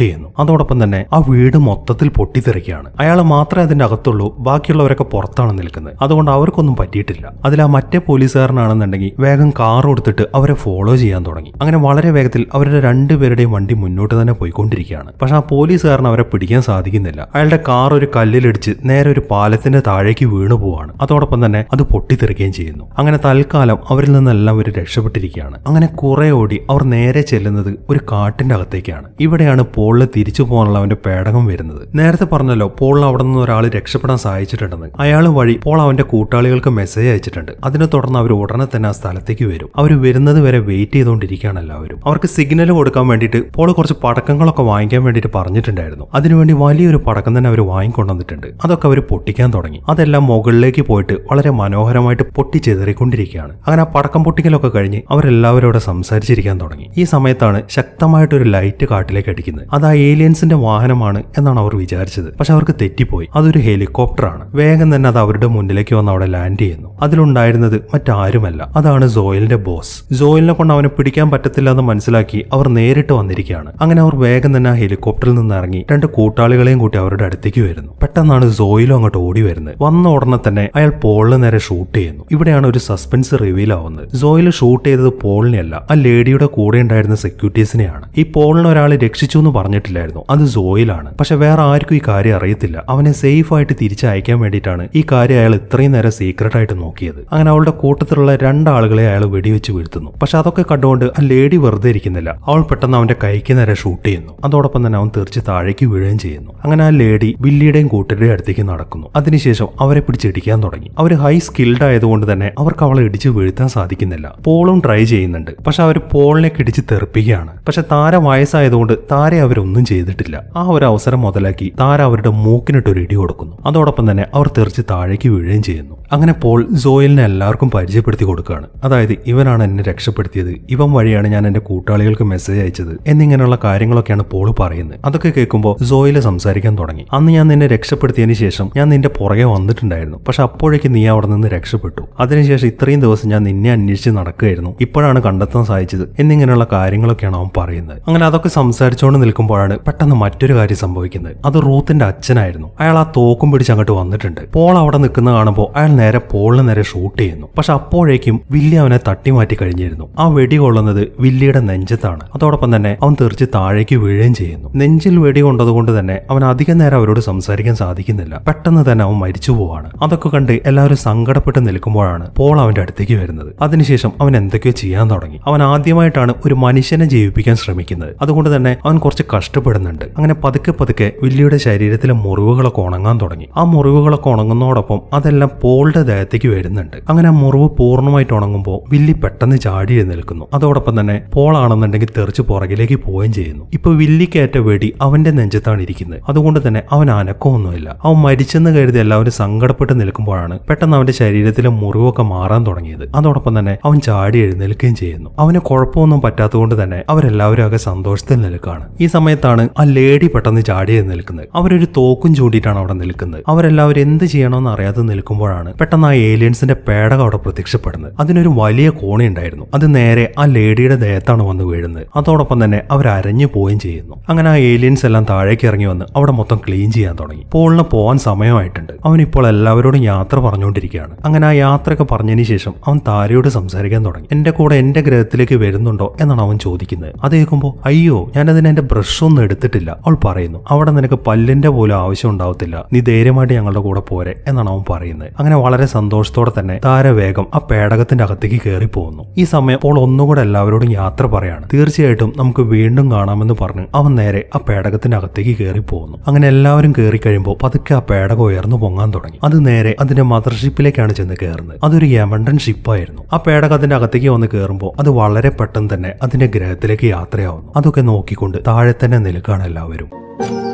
ചെയ്യുന്നു. അതോടൊപ്പം തന്നെ ആ വീട് മൊത്തത്തിൽ പൊട്ടിത്തെറിക്കുകയാണ്. അയാൾ മാത്രമേ അതിന്റെ അകത്തുള്ളൂ, ബാക്കിയുള്ളവരൊക്കെ പുറത്താണ് നിൽക്കുന്നത്. അതുകൊണ്ട് അവർക്കൊന്നും പറ്റിയിട്ടില്ല. അതിൽ ആ മറ്റേ പോലീസുകാരനാണെന്നുണ്ടെങ്കിൽ വേഗം കാർ കൊടുത്തിട്ട് അവരെ ഫോളോ ചെയ്യാൻ തുടങ്ങി. അങ്ങനെ വളരെ വേഗത്തിൽ അവരുടെ രണ്ടുപേരുടെയും വണ്ടി മുന്നോട്ട് തന്നെ പോയിക്കൊണ്ടിരിക്കുകയാണ്. പക്ഷെ ആ പോലീസുകാരൻ അവരെ പിടിക്കാൻ സാധിക്കുന്നില്ല. അയാളുടെ കാർ ഒരു കല്ലിലിടിച്ച് നേരെ ഒരു പാലത്തിന്റെ താഴേക്ക് വീണു പോവാണ്. അതോടൊപ്പം തന്നെ അത് പൊട്ടിത്തെറിക്കുകയും ചെയ്യുന്നു. അങ്ങനെ തൽക്കാലം അവരിൽ നിന്നെല്ലാം അവർ രക്ഷപ്പെട്ടിരിക്കുകയാണ്. അങ്ങനെ കുറെ ഓടി അവർ നേരെ ചെല്ലുന്നത് ഒരു കാട്ടിന്റെ അകത്തേക്കാണ്. ഇവിടെയാണ് പോളിന് തിരിച്ചു പോകാനുള്ള അവന്റെ പേടകം വരുന്നത്. നേരത്തെ പറഞ്ഞല്ലോ പോളിന് അവിടെ നിന്ന് ഒരാൾ രക്ഷപ്പെടാൻ സഹായിച്ചിട്ടുണ്ടെന്ന്. അയാൾ വഴി പോൾ അവന്റെ കൂട്ടാളികൾക്ക് മെസ്സേജ് അയച്ചിട്ടുണ്ട്. അതിനെ തുടർന്ന് അവർ ഉടനെ തന്നെ ആ സ്ഥലത്തേക്ക് വരും. അവർ വരുന്നത് വരെ വെയിറ്റ് ചെയ്തുകൊണ്ടിരിക്കുകയാണ് എല്ലാവരും. അവർക്ക് സിഗ്നൽ കൊടുക്കാൻ വേണ്ടിയിട്ട് പോൾ കുറച്ച് പടക്കങ്ങളൊക്കെ വാങ്ങിക്കാൻ വേണ്ടിയിട്ട് പറഞ്ഞിട്ടുണ്ടായിരുന്നു. അതിനുവേണ്ടി വലിയൊരു പടക്കം തന്നെ അവർ വാങ്ങിക്കൊണ്ടുവന്നിട്ടുണ്ട്. അതൊക്കെ അവർ പൊട്ടിക്കാൻ തുടങ്ങി. അതെല്ലാം മുകളിലേക്ക് പോയിട്ട് വളരെ മനോഹരമായിട്ട് പൊട്ടിച്ചെതറിക്കൊണ്ടിരിക്കുകയാണ്. അങ്ങനെ ആ പടക്കം പൊട്ടിക്കലൊക്കെ കഴിഞ്ഞ് അവരെല്ലാവരും അവിടെ സംസാരിച്ചിരിക്കാൻ തുടങ്ങി. ഈ സമയത്താണ് ശക്തമായിട്ടൊരു ലൈറ്റ് കാട്ടിലേക്ക് അടിക്കുന്നത്. അത് ആ ഏലിയൻസിന്റെ വാഹനമാണ് എന്നാണ് അവർ വിചാരിച്ചത്. പക്ഷെ അവർക്ക് തെറ്റിപ്പോയി. അതൊരു ഹെലികോപ്റ്ററാണ്. വേഗം തന്നെ അത് അവരുടെ മുന്നിലേക്ക് വന്ന് അവിടെ ലാൻഡ് ചെയ്യുന്നു. അതിലുണ്ടായിരുന്നത് മറ്റാരുമല്ല, അതാണ് സോയിലിന്റെ ബോസ്. സോയിലിനെ കൊണ്ട് അവനെ പിടിക്കാൻ പറ്റത്തില്ല എന്ന് മനസ്സിലാക്കി അവർ നേരിട്ട് വന്നിരിക്കുകയാണ്. അങ്ങനെ അവർ വേഗം തന്നെ ആ ഹെലികോപ്റ്ററിൽ നിന്ന് ഇറങ്ങി രണ്ട് കൂട്ടാളികളെയും കൂട്ടി അവരുടെ അടുത്തേക്ക് വരുന്നു. പെട്ടെന്നാണ് സോയിലും അങ്ങോട്ട് ഓടി വരുന്നത്. വന്ന ഉടനെ തന്നെ അയാൾ പോളിന് നേരെ ഷൂട്ട് ചെയ്യുന്നു. ഇവിടെയാണ് ഒരു സസ്പെൻസ് റിവീൽ ആവുന്നത്. സോയിൽ ഷൂട്ട് ചെയ്തത് പോളിനെയല്ല, ആ ലേഡിയുടെ കൂടെ ഉണ്ടായിരുന്ന സെക്യൂരിറ്റീസിനെയാണ്. ഈ പോളിനെ ഒരാൾ രക്ഷിച്ചു എന്ന് പറഞ്ഞിട്ടില്ലായിരുന്നു, അത് സോയിലാണ്. പക്ഷെ വേറെ ആർക്കും ഈ കാര്യം അറിയത്തില്ല. അവനെ സേഫ് ആയിട്ട് തിരിച്ചയക്കാൻ വേണ്ടിയിട്ടാണ് ഈ കാര്യം അയാൾ ഇത്രയും നേരം സീക്രട്ട് ആയിട്ട് നോക്കിയത്. അങ്ങനെ അവളുടെ കൂട്ടത്തിലുള്ള രണ്ടാളുകളെ അയാൾ വെടിവെച്ച് വീഴ്ത്തുന്നു. പക്ഷെ അതൊക്കെ കണ്ടുകൊണ്ട് ആ ലേഡി വെറുതെ ഇരിക്കുന്നില്ല. അവൾ പെട്ടെന്ന് അവന്റെ കൈക്ക് നേരെ ഷൂട്ട് ചെയ്യുന്നു. അതോടൊപ്പം തന്നെ അവൻ തെറിച്ച് താഴേക്ക് വീഴുകയും ചെയ്യുന്നു. അങ്ങനെ ആ ലേഡി ബില്ലിയുടെയും കൂട്ടരുടെയും അടുത്തേക്ക് നടക്കുന്നു. അതിനുശേഷം അവരെ പിടിച്ചിടിക്കാൻ തുടങ്ങി. അവർ ഹൈ സ്കിൽഡ് ആയതുകൊണ്ട് തന്നെ അവർക്ക് അവളെ ഇടിച്ച് വീഴ്ത്താൻ സാധിക്കുന്നില്ല. പോളും ട്രൈ ചെയ്യുന്നുണ്ട്. പക്ഷെ അവർ പോളിനെ ഇടിച്ച് തെറിപ്പിക്കുകയാണ്. പക്ഷെ താര വയസ്സായതുകൊണ്ട് താരെ അവരൊന്നും ചെയ്തിട്ടില്ല. ആ ഒരു അവസരം മുതലാക്കി താര അവരുടെ മൂക്കിനിട്ട് ഒരു ഇടി കൊടുക്കുന്നു. അതോടൊപ്പം തന്നെ അവർ തെറിച്ച് താഴേക്ക് വീഴുകയും ചെയ്യുന്നു. അങ്ങനെ പോൾ സോയിലിനെ എല്ലാവർക്കും പരിചയപ്പെടുത്തി കൊടുക്കുകയാണ്. അതായത് ഇവനാണ് എന്നെ രക്ഷപ്പെടുത്തിയത്, ഇവൻ വഴിയാണ് ഞാൻ എന്റെ കൂട്ടാളികൾക്ക് മെസ്സേജ് അയച്ചത് എന്നിങ്ങനെയുള്ള കാര്യങ്ങളൊക്കെയാണ് പോൾ പറയുന്നത്. അതൊക്കെ കേൾക്കുമ്പോൾ സോയില് സംസാരിക്കാൻ തുടങ്ങി. അന്ന് ഞാൻ നിന്നെ രക്ഷപ്പെടുത്തിയതിനു ശേഷം ഞാൻ നിന്റെ പുറകെ വന്നിട്ടുണ്ടായിരുന്നു. പക്ഷെ അപ്പോഴേക്ക് നീ അവിടെ നിന്ന് രക്ഷപ്പെട്ടു. അതിനുശേഷം ഇത്രയും ദിവസം ഞാൻ നിന്നെ അന്വേഷിച്ച് നടക്കുകയായിരുന്നു, ഇപ്പോഴാണ് കണ്ടെത്താൻ സാധിച്ചത് എന്നിങ്ങനെയുള്ള കാര്യങ്ങളൊക്കെയാണ് അവൻ പറയുന്നത്. അങ്ങനെ അതൊക്കെ സംസാരിച്ചുകൊണ്ട് നിൽക്കുമ്പോഴാണ് പെട്ടെന്ന് മറ്റൊരു കാര്യം സംഭവിക്കുന്നത്. അത് റൂത്തിന്റെ അച്ഛനായിരുന്നു. അയാൾ ആ തോക്കും പിടിച്ച് അങ്ങോട്ട് വന്നിട്ടുണ്ട്. പോൾ അവിടെ നിൽക്കുന്ന കാണുമ്പോൾ അയാൾ നേരെ പോളിന് നേരെ ഷൂട്ട് ചെയ്യുന്നു. പക്ഷെ അപ്പോഴേക്കും വില്ലി അവനെ തട്ടി മാറ്റി കഴിഞ്ഞിരുന്നു. ആ വെടി കൊള്ളുന്നത് വില്ലിയുടെ നെഞ്ചത്താണ്. അതോടൊപ്പം തന്നെ അവൻ തെറിച്ച് താഴേക്ക് വീഴുകയും ചെയ്യുന്നു. നെഞ്ചിൽ വെടി കൊണ്ടതുകൊണ്ട് തന്നെ അവൻ അധികം നേരം അവരോട് സംസാരിക്കാൻ സാധിക്കുന്നില്ല. പെട്ടെന്ന് തന്നെ അവൻ മരിച്ചു പോവാണ്. അതൊക്കെ കണ്ട് എല്ലാവരും സങ്കടപ്പെട്ട് നിൽക്കുമ്പോഴാണ് പോൾ അവന്റെ അടുത്തേക്ക് വരുന്നത്. അതിനുശേഷം അവൻ എന്തൊക്കെയോ ചെയ്യാൻ തുടങ്ങി. അവൻ ആദ്യമായിട്ടാണ് ഒരു മനുഷ്യനെ ജീവിപ്പിക്കാൻ ശ്രമിക്കുന്നത്. അതുകൊണ്ട് തന്നെ അവൻ കുറച്ച് കഷ്ടപ്പെടുന്നുണ്ട്. അങ്ങനെ പതുക്കെ പതുക്കെ വില്ലിയുടെ ശരീരത്തിലെ മുറിവുകളൊക്കെ ഉണങ്ങാൻ തുടങ്ങി. ആ മുറിവുകളൊക്കെ ഉണങ്ങുന്നതോടൊപ്പം അതെല്ലാം പോളുടെ ദേഹത്തേക്ക് വരുന്നുണ്ട്. അങ്ങനെ ആ മുറിവ് പൂർണ്ണമായിട്ട് ഉണങ്ങുമ്പോൾ വില്ലി പെട്ടെന്ന് ചാടി എഴുന്നേൽക്കുന്നു. അതോടൊപ്പം തന്നെ പോൾ ആണെന്നുണ്ടെങ്കിൽ തെറിച്ച് പുറകിലേക്ക് പോവുകയും ചെയ്യുന്നു. ഇപ്പൊ വില്ലിക്കേറ്റ വെടി അവന്റെ നെഞ്ചത്താണ് ഇരിക്കുന്നത്. അതുകൊണ്ട് തന്നെ അവൻ അനക്കമൊന്നുമില്ല. അവൻ മരിച്ചെന്ന് കരുതി എല്ലാവരും സങ്കടപ്പെട്ട് നിൽക്കുമ്പോഴാണ് പെട്ടെന്ന് അവന്റെ ശരീരത്തിലെ മുറിവൊക്കെ മാറാൻ തുടങ്ങിയത്. അതോടൊപ്പം തന്നെ അവൻ ചാടി എഴുന്നേൽക്കുകയും ചെയ്യുന്നു. അവന് കുഴപ്പമൊന്നും പറ്റാത്തതുകൊണ്ട് തന്നെ അവരെല്ലാവരും ആകെ സന്തോഷത്തിൽ നിൽക്കുകയാണ്. ഈ സമയത്താണ് ആ ലേഡി പെട്ടെന്ന് ചാടി എഴുന്നേൽക്കുന്നത്. അവരൊരു തോക്കും ചൂണ്ടിയിട്ടാണ് അവിടെ നിൽക്കുന്നത്. അവരെല്ലാവരും എന്ത് ചെയ്യണമെന്ന് അറിയാതെ നിൽക്കുമ്പോഴാണ് പെട്ടെന്ന് ആ ഏലിയൻസിന്റെ പേടകം അവിടെ പ്രത്യക്ഷപ്പെടുന്നത്. അതിനൊരു വലിയ കോണി ഉണ്ടായിരുന്നു. അത് നേരെ ആ ലേഡിയുടെ ദേഹത്താണ് വന്ന് വീഴുന്നത്. അതോടൊപ്പം തന്നെ അവർ അരഞ്ഞു പോവുകയും ചെയ്യുന്നു. അങ്ങനെ ആ ഏലിയൻസ് എല്ലാം താഴേക്ക് ഇറങ്ങി വന്ന് അവിടെ മൊത്തം ക്ലീൻ ചെയ്യാൻ തുടങ്ങി. പോളിന് പോവാൻ സമയമായിട്ടുണ്ട്. അവൻ ഇപ്പോൾ എല്ലാവരോടും യാത്ര പറഞ്ഞുകൊണ്ടിരിക്കുകയാണ്. അങ്ങനെ ആ യാത്രയൊക്കെ പറഞ്ഞതിന് ശേഷം അവൻ താരയോട് സംസാരിക്കാൻ തുടങ്ങി. എന്റെ കൂടെ എന്റെ ഗ്രഹത്തിലേക്ക് വരുന്നുണ്ടോ എന്നാണ് അവൻ ചോദിക്കുന്നത്. അത് കേൾക്കുമ്പോൾ അയ്യോ ഞാനതിന് എന്റെ ബ്രഷ് ഒന്നും എടുത്തിട്ടില്ല അവൾ പറയുന്നു. അവിടെ നിനക്ക് പല്ലിന്റെ പോലും ആവശ്യം ഉണ്ടാവത്തില്ല, നീ ധൈര്യമായിട്ട് ഞങ്ങളുടെ കൂടെ പോരെ എന്നാണ് അവൻ പറയുന്നത്. അങ്ങനെ വളരെ സന്തോഷത്തോടെ തന്നെ താര വേഗം ആ പേടകത്തിന്റെ അകത്തേക്ക് കയറി പോകുന്നു. ഈ സമയം പോൾ ഒന്നുകൂടെ എല്ലാവരോടും യാത്ര പറയാണ്. തീർച്ചയായിട്ടും നമുക്ക് വീണ്ടും കാണാമെന്ന് പറഞ്ഞ് അവൻ നേരെ ആ പേടകത്തിന്റെ അകത്തേക്ക് കയറി പോകുന്നു. അങ്ങനെ എല്ലാവരും കയറി കഴിയുമ്പോൾ പതുക്കെ ആ പേടകം ഉയർന്നു പൊങ്ങാൻ തുടങ്ങി. അത് നേരെ അതിന്റെ മദർഷിപ്പിലേക്കാണ് ചെന്ന് കയറുന്നത്. അതൊരു യമണ്ടൻ ഷിപ്പായിരുന്നു. ആ പേടകത്തിന്റെ അകത്തേക്ക് വന്ന് കയറുമ്പോൾ അത് വളരെ പെട്ടെന്ന് തന്നെ അതിന്റെ ഗ്രഹത്തിലേക്ക് യാത്രയാവുന്നു. അതൊക്കെ നോക്കിക്കൊണ്ട് താഴെ തന്നെ നിൽക്കുകയാണ് എല്ലാവരും.